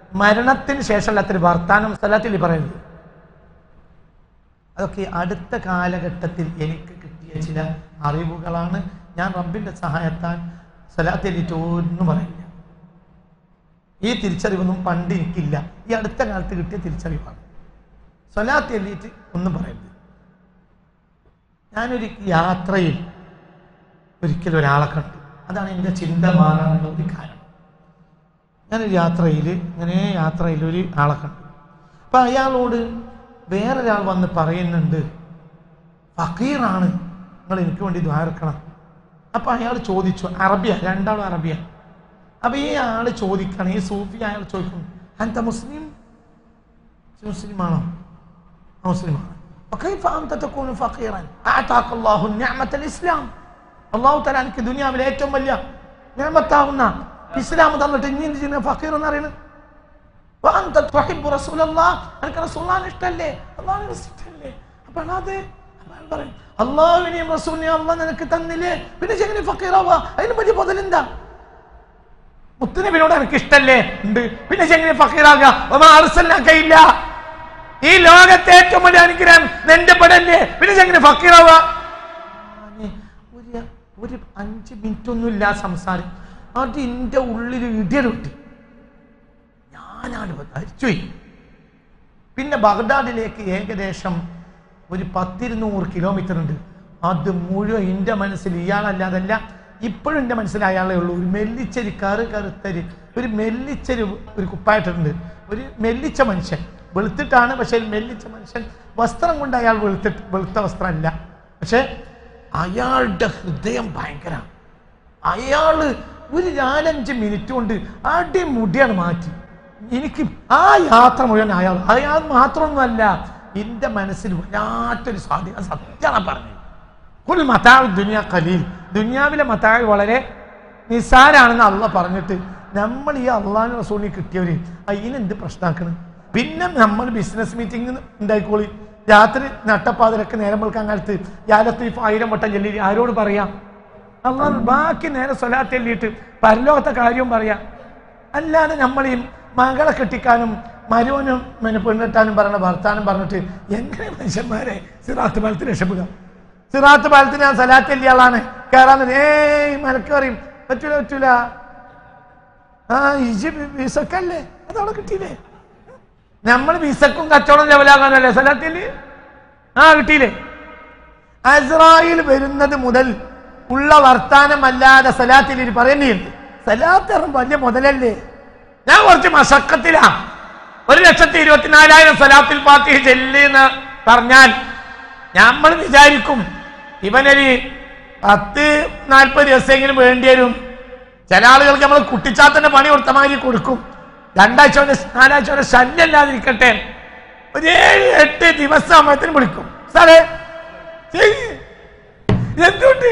മരണത്തിന് ശേഷമല്ലാത്തൊരു വർത്താനം സ്വലാത്തിൽ പറയുന്നത്. അതൊക്കെ അടുത്ത കാലഘട്ടത്തിൽ എനിക്ക് കിട്ടിയ ചില അറിവുകളാണ്. ഞാൻ റബ്ബിന്റെ സഹായത്താൽ സ്വലാത്ത് ചൊല്ലിയിട്ട് ഒന്നും പറയില്ല. ഈ തിരിച്ചറിവൊന്നും പണ്ട് എനിക്കില്ല. ഈ അടുത്ത കാലത്ത് കിട്ടിയ തിരിച്ചറിവാണ്. സ്വലാത്ത് ചൊല്ലിയിട്ട് ഒന്നും പറയരുത്. ഞാനൊരു യാത്രയിൽ ഒരിക്കലും ഒരാളെ കണ്ടു. അതാണ് എൻ്റെ ചിന്ത മാറാനുള്ള ഒരു കാരണം. ഞാനൊരു യാത്രയിൽ ഒരു ആളെ കണ്ടു. അപ്പം അയാളോട് വേറൊരാൾ വന്ന് പറയുന്നുണ്ട്, ഫക്കീറാണ്, നിങ്ങൾ എനിക്ക് വേണ്ടി ദുആ ഇറക്കണം. അപ്പം അയാൾ ചോദിച്ചു, അറബിയ, രണ്ടാളും അറബിയ. അപ്പം ഈ ആൾ ചോദിക്കണം, ഈ സൂഫി അയാൾ ചോദിക്കുന്നു, അൻത മുസ്ലിം? മുസ്ലിമാണോ? മുസ്ലിമാണ്. അള്ളാഹു തആല എനിക്ക് ദുനിയാവിലെ ഏറ്റവും വലിയ നിഅമത്താവുന്ന ഇസ്ലാം തന്നിട്ട് ഇനി എന്ത് ചെയ്യുന്ന ഫക്കീർ എന്ന് പറയുന്നത്? ഇഷ്ടല്ലേ? അപ്പൊ അള്ളാഹുവിനെയും റസൂലിനെയും അള്ളാഹ് നിനക്ക് തന്നില്ലേ, പിന്നെ എങ്ങനെ ഫക്കീറാവാ? അതിന് വലിയ മുതലെന്താ? മുത്തുനബിയോട് എനിക്ക് ഇഷ്ടല്ലേ? ഉണ്ട്. പിന്നെ എങ്ങനെ ഫക്കീറാകുക? ഈ ലോകത്തെ ഏറ്റവും വലിയ അനുഗ്രഹം നിന്റെ പെടല്ലേ, പിന്നെ എങ്ങനെ ഫക്കീറാവുക? ഒരു 5 മിനിറ്റ് ഒന്നുമില്ല സംസാരം. അത് എൻ്റെ ഉള്ളിൽ ഇടിയലൊട്ടി. ഞാനാണ് ധരിച്ചുപോയി. പിന്നെ ബഗ്ദാദിലേക്ക് ഏകദേശം ഒരു 10-200 കിലോമീറ്റർ ഉണ്ട്. അത് മുഴുവൻ എൻ്റെ മനസ്സിൽ ഇയാളല്ലാതല്ല, ഇപ്പോഴും എൻ്റെ മനസ്സിൽ അയാളേ ഉള്ളൂ. ഒരു മെല്ലിച്ചരി കറുത്തരി, ഒരു മെല്ലിച്ചരി ഒരു കുപ്പായിട്ടുണ്ട്. ഒരു മെല്ലിച്ച മനുഷ്യൻ, വെളുത്തിട്ടാണ്, പക്ഷെ മെല്ലിച്ച മനുഷ്യൻ. വസ്ത്രം കൊണ്ട് അയാൾ വെളുത്ത വസ്ത്രമല്ല, പക്ഷെ അയാളുടെ ഹൃദയം ഭയങ്കര. അയാള് ഒരു 4-5 മിനിറ്റ് കൊണ്ട് അടിമുടിയാണ് മാറ്റി. എനിക്ക് ആ യാത്ര മുഴുവൻ അയാൾ മാത്രമൊന്നുമല്ല, എന്റെ മനസ്സിൽ വല്ലാത്തൊരു സ്വാധീനം. സത്യമാണ് പറഞ്ഞത്. കുൽ മതാഉ ദുനിയ ഖലീൽ, ദുനിയാവിലെ മതാഉ വളരെ നിസ്സാരാണെന്ന് അള്ളാഹ് പറഞ്ഞിട്ട് നമ്മൾ ഈ അള്ളാഹു റസൂലിനെ കിട്ടിയവര് അതിനെന്ത് പ്രശ്നമാക്കണം? പിന്നെ നമ്മൾ ബിസിനസ് മീറ്റിംഗ് ഉണ്ടായിക്കോളി, രാത്രി നട്ടപ്പാതിരൊക്കെ നേരം വെളുക്കാൻ കാലത്ത് യാലത്തീഫ് 1000 വട്ടം ചൊല്ലി ആരോട് പറയാം? അള്ളാഹ് ബാക്കി നേരെ സ്വലാത്ത് ചൊല്ലിയിട്ട് പരലോകത്തെ കാര്യവും പറയാം. അല്ലാതെ നമ്മൾ ഈ മകളെ കെട്ടിക്കാനും മരുവനും പെണ്ണിട്ടാനും പറഞ്ഞ ഭർത്താനും പറഞ്ഞിട്ട് എങ്ങനെ മനുഷ്യന്മാരെ സിറാത്ത് പാലത്തിൽ രക്ഷപ്പെടുക? സിറാത്ത് പാലത്തിന് ഞാൻ സ്വലാത്ത് ചൊല്ലിയ ആളാണ് കയറാൻ. മലക്ക് പറയും പറ്റൂല. വിസക്കല്ലേ, അതവിടെ കിട്ടിയില്ലേ? നമ്മൾ വിസക്കും കച്ചവടം ലെവലാകാനല്ലേ സ്വലാത്തില്? കിട്ടിയില്ലേ? അസ്രായിൽ വരുന്നത് മുതൽ ഉള്ള വർത്താനമല്ലാതെ സലാത്തിൽ പറയുന്നുണ്ട്. സലാത്ത് വലിയ മുതലല്ലേ? ഞാൻ കുറച്ച് മശക്കത്തിലാ. 1,24,000 സലാത്തുൽ ഫാത്തിഹ ചൊല്ലി എന്ന് പറഞ്ഞാൽ നമ്മൾ വിചാരിക്കും ഇവനൊരു 10-40 ദിവസമെങ്കിലും വേണ്ടി വരും. ചില ആളുകൾക്ക് നമ്മൾ കുട്ടിച്ചാത്തന്റെ പണി കൊടുത്ത മാതിരി കൊടുക്കും. 2 ആഴ്ച 4 ആഴ്ച വരെ ശല്യമില്ലാതിരിക്കട്ടെ, ഒരു 7-8 ദിവസം സമയത്തിന് വിളിക്കും. സാറേ എന്തുകൊണ്ട്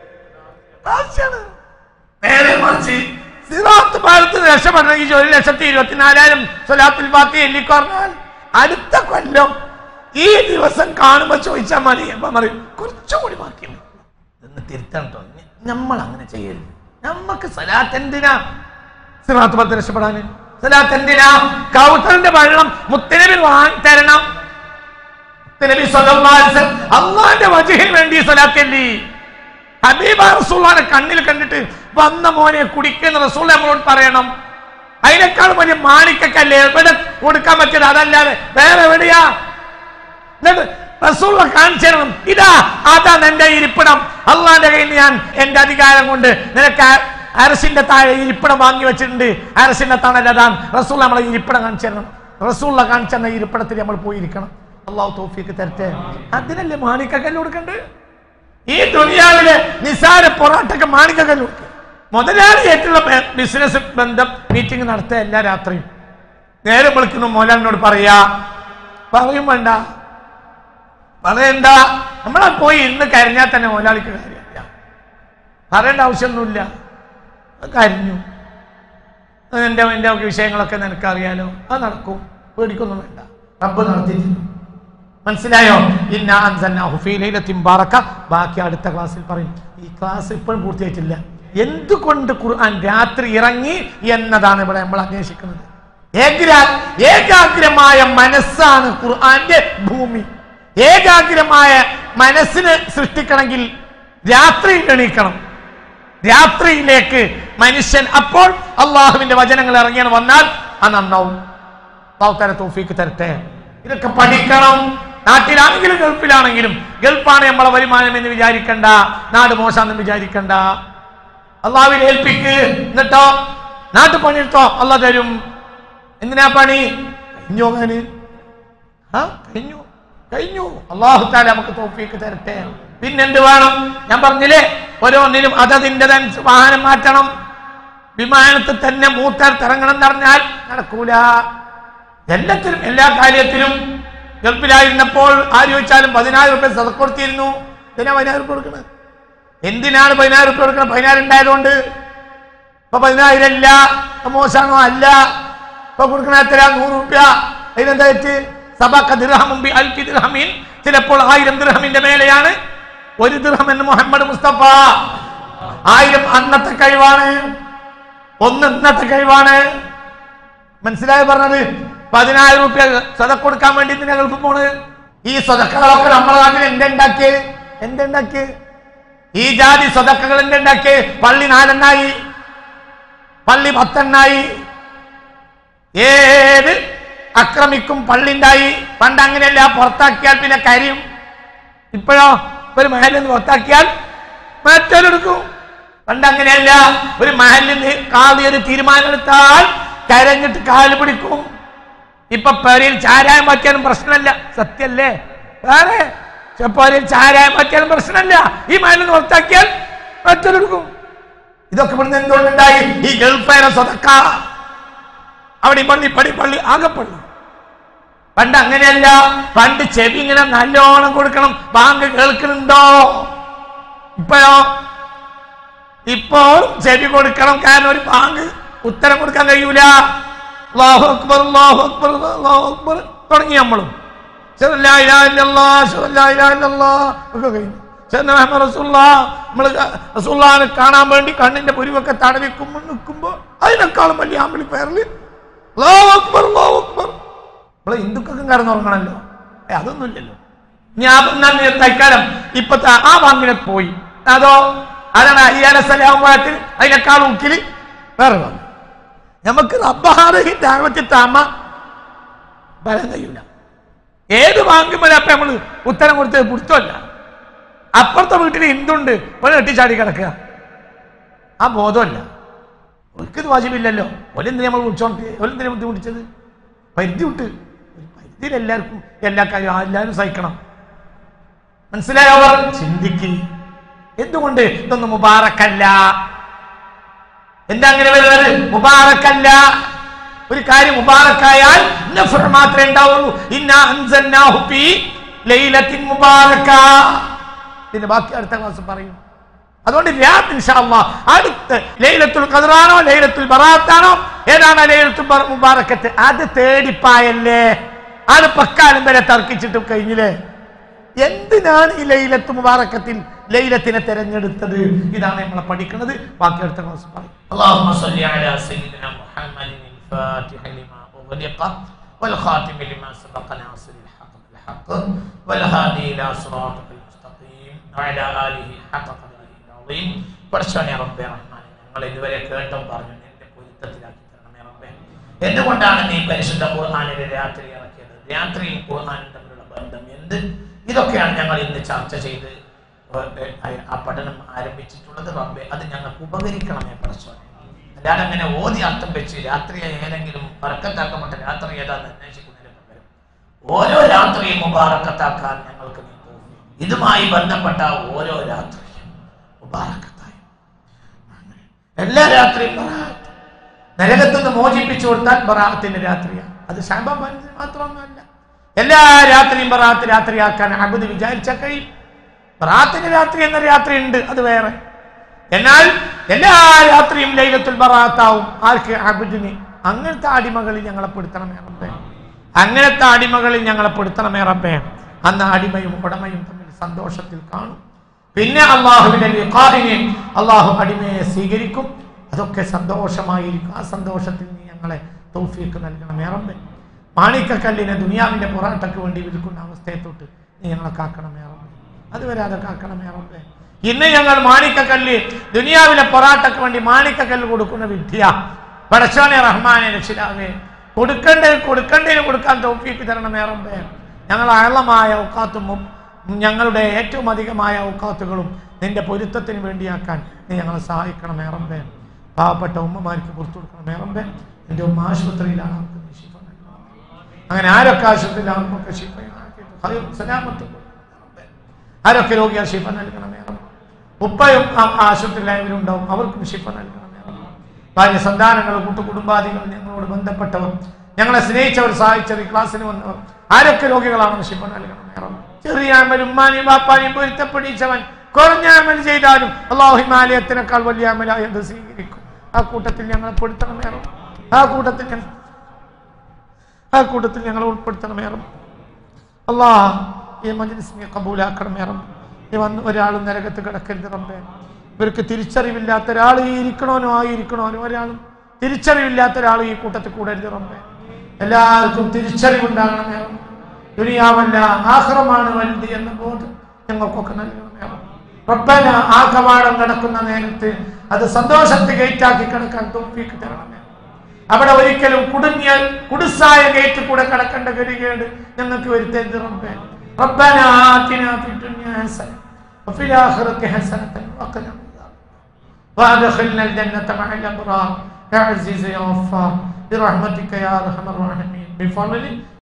നേരെ മറിച്ച് സിറാത്ത് പാലത്ത് രക്ഷപ്പെടണമെങ്കിൽ 1,24,000 സ്വലാത്തുൽ ഫാത്തിഹ ചൊല്ലിക്കറഞ്ഞാൽ അടുത്ത കൊല്ലം ഈ ദിവസം കാണുമ്പോ ചോദിച്ചാൽ മതി. അപ്പൊ പറയും കുറച്ചുകൂടി ബാക്കിയുണ്ട് എന്ന് തിരുത്തണം കേട്ടോ. നമ്മൾ അങ്ങനെ ചെയ്യരുത്. നമ്മക്ക് സലാത്ത് എന്തിനാ? സിറാത്ത് പാലത്ത് രക്ഷപ്പെടാന് സലാത്ത് എന്തിനാ? കൗസറിന്റെ വെള്ളം മുത്തനബി വാങ്ങി തരണം. മുത്തനബി സ്വല്ലല്ലാഹു അലൈഹി വസല്ലം അല്ലാഹുവിന്റെ വജ്ഹിന് വേണ്ടി സലാത്ത് ചൊല്ലി. ഹബീബ റസൂലുള്ളാഹിനെ കണ്ണിൽ കണ്ടിട്ട് വന്ന മോനെ കുടിക്കുന്ന റസൂൽ നമ്മളോട് പറയണം. അതിനേക്കാൾ വലിയ മാണിക്കല്ലേ എവിടെ കൊടുക്കാൻ പറ്റിയത്? അതല്ലാതെ വേറെ എവിടെയാ? റസൂൽ കാണിച്ചു തരണം. അതാണ് എന്റെ ഇരിപ്പിടം. അള്ളാന്റെ കയ്യിൽ ഞാൻ എന്റെ അധികാരം കൊണ്ട് നിനക്ക് അരസിന്റെ താഴെ ഇരിപ്പിടം വാങ്ങി വെച്ചിട്ടുണ്ട്. അരസിന്റെ തണൽ അതാണ്. റസൂൽ നമ്മളെ ഇരിപ്പിടം കാണിച്ചു തരണം. റസൂൽ കാണിച്ചു തന്ന ഇരിപ്പിടത്തിൽ നമ്മൾ പോയിരിക്കണം. അള്ളാഹു തൗഫീഖ് തരട്ടെ. അതിനല്ലേ മാണിക്കല്ല് കൊടുക്കണ്ട്? ഈ ദുനിയാവിലെ നിസാര പൊറാട്ടൊക്കെ മാണിക്കല്ല് കൊടുക്കുക. മുതലാളിയായിട്ടുള്ള ബിസിനസ് ബന്ധം മീറ്റിംഗ് നടത്തുക എല്ലാ രാത്രിയും. നേരെ വിളിക്കുന്നു മോലാലിനോട് പറയും വേണ്ട, പറയണ്ട. നമ്മളെ പോയി ഇന്ന് കരഞ്ഞാൽ തന്നെ മോലാളിക്ക് കാര്യമില്ല, പറയേണ്ട ആവശ്യമൊന്നുമില്ല. കരഞ്ഞു, എൻ്റെ വിഷയങ്ങളൊക്കെ നിനക്കറിയാലോ, അത് നടക്കും, പേടിക്കൊന്നും വേണ്ട, റബ്ബ് നടത്തിയിട്ടുണ്ട്. മനസ്സിലായോ? ഇന്നാ അൻസൽനാഹു ഫീ ലൈലത്തിൻ ബാറക. ബാക്കി അടുത്ത ക്ലാസ്സിൽ പറയും. ഈ ക്ലാസ് ഇപ്പോഴും പൂർത്തിയായിട്ടില്ല. എന്തുകൊണ്ട് ഖുർആൻ രാത്രി ഇറങ്ങി എന്നതാണ് ഇവിടെ നമ്മൾ അന്വേഷിക്കുന്നത്. ഏകാഗ്രമായ മനസ്സാണ് ഖുർആന്റെ ഭൂമി. ഏകാഗ്രമായ മനസ്സിനെ സൃഷ്ടിക്കണമെങ്കിൽ രാത്രിയിൽ എണീക്കണം. രാത്രിയിലേക്ക് മനുഷ്യൻ അപ്പോൾ അള്ളാഹുവിന്റെ വചനങ്ങൾ ഇറങ്ങിയാണ് വന്നാൽ അത് നന്നാവും. തൗഫീഖ് തരട്ടെ. ഇതൊക്കെ പഠിക്കണം. നാട്ടിലാണെങ്കിലും ഗൾഫിലാണെങ്കിലും. ഗൾഫാണ് നമ്മളെ വരുമാനം എന്ന് വിചാരിക്കണ്ട, നാട് മോശാന്ന് വിചാരിക്കണ്ട. അള്ളാഹുവിൽ ഏൽപ്പിക്ക്, എന്നിട്ടോ നാട്ടു പണിയെടുത്തോ, അള്ളാഹ് തരും. എന്തിനാ പണി? കഴിഞ്ഞു. അള്ളാഹു തആല നമുക്ക് തൗഫീഖ് തരട്ടെ. പിന്നെന്ത് വേണം? ഞാൻ പറഞ്ഞില്ലേ, ഓരോന്നിലും അതതിൻ്റെ വാഹനം മാറ്റണം. വിമാനത്തിൽ തന്നെ മൂത്തറങ്ങണം എന്ന് പറഞ്ഞാൽ നടക്കൂല. എല്ലാത്തിലും എല്ലാ കാര്യത്തിലും. ഗൾഫിലായിരുന്നപ്പോൾ ആര് ചോദിച്ചാലും 10,000 രൂപ സദഖ കൊടുത്തിരുന്നു. എന്തിനാ 10,000 രൂപ കൊടുക്കുന്നത്? എന്തിനാണ് 10,000 രൂപ കൊടുക്കുന്നത്? 10,000 ഉണ്ടായതുകൊണ്ട്. ഇപ്പൊ 10,000 ഇല്ല, മോശമാണോ? അല്ല. ഇപ്പൊ കൊടുക്കണ എത്ര? 100 രൂപ. അതിനെന്താ വെച്ച്? സബഖ ദിർഹമുൻ ബി അൽഫി ദിർഹമിൻ. ചിലപ്പോൾ 1000 ദിർഹമിന്റെ മേലെയാണ് 1 ദിർഹം എന്ന് മുഹമ്മദ് മുസ്തഫ. 1000 അന്നത്തെ കഴിവാണ്, 1 ഇന്നത്തെ കഴിവാണ്. മനസ്സിലായി പറഞ്ഞത്? 10,000 രൂപ സദഖ കൊടുക്കാൻ വേണ്ടി എന്തിനാ ഗൾഫിൽ പോണ്? ഈ സദഖകളൊക്കെ നമ്മുടെ നാട്ടിൽ എന്തുണ്ടാക്കിയേ? ഈ ജാതി സദഖകൾ എന്തുണ്ടാക്കിയേ? പള്ളി 4 എണ്ണായി, പള്ളി 10 എണ്ണായി. ഏത് അക്രമിക്കും പള്ളിണ്ടായി. പണ്ട് അങ്ങനെയല്ല, പുറത്താക്കിയാൽ പിന്നെ കരയും. ഇപ്പോഴോ ഒരു മഹലിൽ നിന്ന് പുറത്താക്കിയാൽ മറ്റൊരെടുക്കും. പണ്ട് അങ്ങനെയല്ല, ഒരു മഹലിൽ കാളി ഒരു തീരുമാനം എടുത്താൽ കരഞ്ഞിട്ട് കാല് പിടിക്കും. ഇപ്പൊ പേരിൽ ചാരായം മാറ്റിയാലും പ്രശ്നമല്ല. സത്യല്ലേ? വേറെ പേരിൽ ചാരായം മാറ്റിയാലും പ്രശ്നമല്ല. ഈ മഹലിൽ നിന്ന് പുറത്താക്കിയാൽ മറ്റൊരെടുക്കും. ഇതൊക്കെ ഇവിടുന്ന് എന്തുകൊണ്ടുണ്ടായി? ഈ ഗൾഫേരെ സ്വതക്ക. അവിടെ പള്ളി ആകെപ്പള്ളി. പണ്ട് അങ്ങനെയല്ല. പണ്ട് ചെവി ഇങ്ങനെ നല്ലോണം കൊടുക്കണം. ബാങ്ക് കേൾക്കുന്നുണ്ടോ? ഇപ്പോൾ ചെവി കൊടുക്കണം. കാരണം ഒരു ബാങ്ക് ഉത്തരം കൊടുക്കാൻ കഴിയൂല. അല്ലാഹു അക്ബർ, അല്ലാഹു അക്ബർ, അല്ലാഹു അക്ബർ തുടങ്ങി. നമ്മളും ഒക്കെ കഴിഞ്ഞു. നമ്മള് റസൂലുള്ളാഹിനെ കാണാൻ വേണ്ടി കണ്ണിന്റെ പുരിവൊക്കെ തടവിക്കുമ്പോൾ നിൽക്കുമ്പോ അതിനേക്കാളും വലിയ ആംപ്ലിഫയറിൽ അല്ലാഹു അക്ബർ, അല്ലാഹു അക്ബർ. നമ്മളെ ഹിന്ദുക്കൾക്കും കടന്നുറങ്ങണല്ലോ. അതൊന്നുമില്ലല്ലോ. ഞാൻ തൽക്കാലം ഇപ്പത്തെ ആ വാങ്ങിനെ പോയി. അതോ അതാണ് അയ്യാലസലാമത്തിൽ അതിനേക്കാൾ ഉക്കില് വേറെ വാങ്ങി. നമുക്ക് ഫലം കഴിയൂല. ഏത് വാങ്ങുമ്പോഴും അപ്പൊ നമ്മള് ഉത്തരം കൊടുത്തത് പിടുത്തമല്ല. അപ്പുറത്തെ വീട്ടിൽ ഹിന്ദുണ്ട്, ഒരു കെട്ടിച്ചാടി കിടക്കുക. ആ ബോധമല്ല. ഒരിക്കത് വാജിബില്ലല്ലോ. ഒരെന്തിനാ നമ്മൾ വിളിച്ചോണ്ട് ഒരെന്തിനാ ബുദ്ധിമുട്ടിച്ചത്? പരിധി വിട്ട്. പരിധിയിൽ എല്ലാവർക്കും എല്ലാ കാര്യവും എല്ലാവരും സഹിക്കണം. മനസ്സിലായവർ ചിന്തിക്ക്. എന്തുകൊണ്ട് ഇതൊന്നും മുബാറക്കല്ല? എന്താ അങ്ങനെ വരുന്നത്? മുബാറക്കല്ല. ഒരു കാര്യം മുബാറക്കായാൽ മാത്രമേ ഉണ്ടാവുള്ളൂ. ഇന്നാ അൻസൽനാഹു ഫീ ലൈലത്തിൻ മുബാറക. ഇതിന്റെ ബാക്കി അടുത്ത ക്ലാസ് പറയും. അതുകൊണ്ട് രാത്രി ഇൻഷാ അല്ലാഹ് അടുത്ത് ലൈലത്തുൽ ഖദ്റാണോ ലൈലത്തുൽ ബറാഅത്താണോ ഏതാണ് ലൈലത്തുൽ മുബാറക്കത്ത്? അത് തേടിപ്പായല്ലേ. അത് പക്കാലം വരെ തർക്കിച്ചിട്ട് കഴിഞ്ഞില്ലേ. എന്തിനാണ് ഈ ലൈലത്തു മുബാറക്കത്തിൽ ലൈലത്തിനെ തെരഞ്ഞെടുത്തത്? ഇതാണ് നമ്മളെ പഠിക്കുന്നത്. ബാക്കി അടുത്ത ക്ലാസ് പറയും. അല്ലാഹുമ്മ സ്വല്ലി അലാ സയ്യിദിനാ മുഹമ്മദിൻ الفاتح لما أغلق والخاتم لما سبق ناصر الحق بالحق والهادي إلى صراطك المستقيم وعلى آله حق قدره العظيم. പടച്ചോനെ റബ്ബേ റഹ്മാനെ, ഞങ്ങൾ ഇതുവരെ കേട്ടും പറഞ്ഞു എന്റെ പൊരുത്തത്തിലാക്കി തരണമേ റബ്ബേ. എന്തുകൊണ്ടാണ് നീ പരിശുദ്ധ ഖുർആനിലെ രാത്രി ഇറക്കിയത്? രാത്രിയും ഖുർആനും തമ്മിലുള്ള ബന്ധം എന്ത്? ഇതൊക്കെയാണ് ഞങ്ങൾ ഇന്ന് ചർച്ച ചെയ്ത് ആ പഠനം ആരംഭിച്ചിട്ടുള്ളത്. റബ്ബേ, അത് ഞങ്ങൾക്ക് ഉപകരിക്കണമേ പടച്ചോനെ. അല്ലാതെ അങ്ങനെ ഓതി അർത്ഥം വെച്ച് രാത്രി ഏതെങ്കിലും ബർക്കത്താക്കപ്പെട്ട രാത്രി ഏതാന്ന് അന്വേഷിക്കുന്നതിന് പകരം ഓരോ രാത്രിയും മുബാറക്കത്താക്കാൻ ഞങ്ങൾക്ക് നീ തോന്നി. ഇതുമായി ബന്ധപ്പെട്ട ഓരോ രാത്രിയും മുബാറക്കത്തായി. എല്ലാ രാത്രിയും ബറാഅത്ത്. നരകത്തുനിന്ന് മോചിപ്പിച്ചു കൊടുത്താൽ ബറാഅത്തിന്റെ രാത്രിയാണ്. അത് ശഅബാൻ 15 മാത്രമൊന്നുമല്ല. എല്ലാ രാത്രിയും ബറാഅത്ത് രാത്രിയാക്കാൻ അബ്ദ് വിചാരിച്ചാൽ കഴിയും. ബറാഅത്തിന്റെ രാത്രി എന്ന രാത്രി ഉണ്ട്, അത് വേറെ. എന്നാൽ എല്ലാ രാത്രിയും ലൈലത്തുൽ ബറാഅത്താവും. ആർക്ക്? അബ്ദിന്. അങ്ങനത്തെ അടിമകളിൽ ഞങ്ങളെ പെടുത്തണമേ റബ്ബേ. അങ്ങനത്തെ അടിമകളിൽ ഞങ്ങളെ പെടുത്തണമേ റബ്ബേ. അന്ന് അടിമയും ഉടമയും തമ്മിൽ സന്തോഷത്തിൽ കാണും. പിന്നെ അല്ലാഹുവിന്റെ ലിഖാഇനെ അല്ലാഹു അടിമയെ സ്വീകരിക്കും. അതൊക്കെ സന്തോഷമായിരിക്കും. ആ സന്തോഷത്തിൽ നീ ഞങ്ങളെ തൗഫീഖ് നൽകണമേ റബ്ബേ. മാണിക്കക്കല്ലിനെ ദുനിയാവിന്റെ പൊറാട്ടയ്ക്ക് വേണ്ടി വിൽക്കുന്ന അവസ്ഥയെ തൊട്ട് നീ ഞങ്ങളെ കാക്കണമേ റബ്ബേ. അതുവരെ അത് കാക്കണമേ റബ്ബേ. ഇന്ന് ഞങ്ങൾ മാണിക്കക്കല്ല് ദുനിയാവിലെ പൊറാട്ടയ്ക്ക് വേണ്ടി മാണിക്കക്കല്ല് കൊടുക്കുന്ന വിദ്യ പടച്ചോനെ റഹ്മാനെ രക്ഷിതാവേ, കൊടുക്കേണ്ടതിന് കൊടുക്കാൻ തൗഫീഖ് തരണമേ റബ്ബേ. ഞങ്ങൾ ആഴമായ ഔഖാത്തും ഞങ്ങളുടെ ഏറ്റവും അധികമായ ഔഖാത്തുകളും നിന്റെ പൊരുത്തത്തിന് വേണ്ടിയാക്കാൻ നീ ഞങ്ങളെ സഹായിക്കണമേ റബ്ബേ. പാവപ്പെട്ട ഉമ്മമാർക്ക് പുറത്തു കൊടുക്കണമേ റബ്ബേ. എൻ്റെ ഉമ്മ ആശുപത്രിയിലാണ്, അവർക്ക് നീ ശിഫ നൽകണം. അങ്ങനെ ആരൊക്കെ ആശുപത്രിയിലാണ് അവർക്കൊക്കെ ശിഫ സലാമത്ത്. ആരൊക്കെ രോഗിയാൽ ശിഫ നൽകണമേ റബ്ബേ. ഉപ്പയും ആശുപത്രിയിലായവരുണ്ടാവും, അവർക്കും ശിഫ നൽകണമേ റബ്ബേ. ഭാര്യ സന്താനങ്ങൾ കൂട്ടുകുടുംബാദികൾ ഞങ്ങളോട് ബന്ധപ്പെട്ടവർ ഞങ്ങളെ സ്നേഹിച്ചവർ സഹായിച്ചവർ ഈ ക്ലാസ്സിന് വന്നവർ ആരൊക്കെ രോഗികളാണെന്ന് ശിഫ നൽകണമേ റബ്ബേ. ചെറിയ അമൽ ഉമ്മാനെയും ബാപ്പാനെയും പൊരുത്തപ്പെടിച്ചവൻ കുറഞ്ഞ അമൽ ചെയ്താലും അല്ലാഹു ഹിമാലയത്തിനേക്കാൾ വലിയ അമലായി അത് സ്വീകരിക്കും. ആ കൂട്ടത്തിൽ ഞങ്ങളെ പെടുത്തണമേ റബ്ബേ. ആ കൂട്ടത്തിൽ ഞങ്ങളെ ഉൾപ്പെടുത്തണമേ റബ്ബേ. അല്ലാഹ് ഈ മജ്ലിസിനെ കബൂലാക്കണമേ റബ്ബേ. ഈ വന്ന് ഒരാളും നരകത്ത് കിടക്കരുത് റബ്ബേ. ഇവർക്ക് തിരിച്ചറിവില്ലാത്ത ഒരാൾ ഈ ഇരിക്കണോനോ ഒരാളും തിരിച്ചറിവില്ലാത്ത ഒരാൾ ഈ കൂട്ടത്തിൽ കൂടരുത് റബ്ബേ. എല്ലാവർക്കും തിരിച്ചറിവുണ്ടാകണമേ റബ്ബേ. ദുനിയാവല്ല ആഖിറമാണ് വലുത് എന്ന ബോധം ഞങ്ങൾക്കൊക്കെ നൽകണമേ റബ്ബന. ആ കവാടം കിടക്കുന്ന നേരത്ത് അത് സന്തോഷത്തെ ഗേറ്റാക്കി കിടക്കാൻ തൗഫീഖ് തരണമേ. അവിടെ ഒരിക്കലും കുടുസായ ഗേറ്റ് കൂടെ കിടക്കേണ്ട ഗതികേട് ഞങ്ങൾക്ക് വരുത്തരുത് റബ്ബേ. റബ്ബന ആതിനാ ഫിദ്ദുനിയ ഹസന വഫിൽ ആഖിറതി ഹസനതൻ വഖിനാ വഅദ്ഖിൽനാ الجنة مع الأبرار يا عزيز يا غفار برحمتك يا أرحم الراحمين بفضلك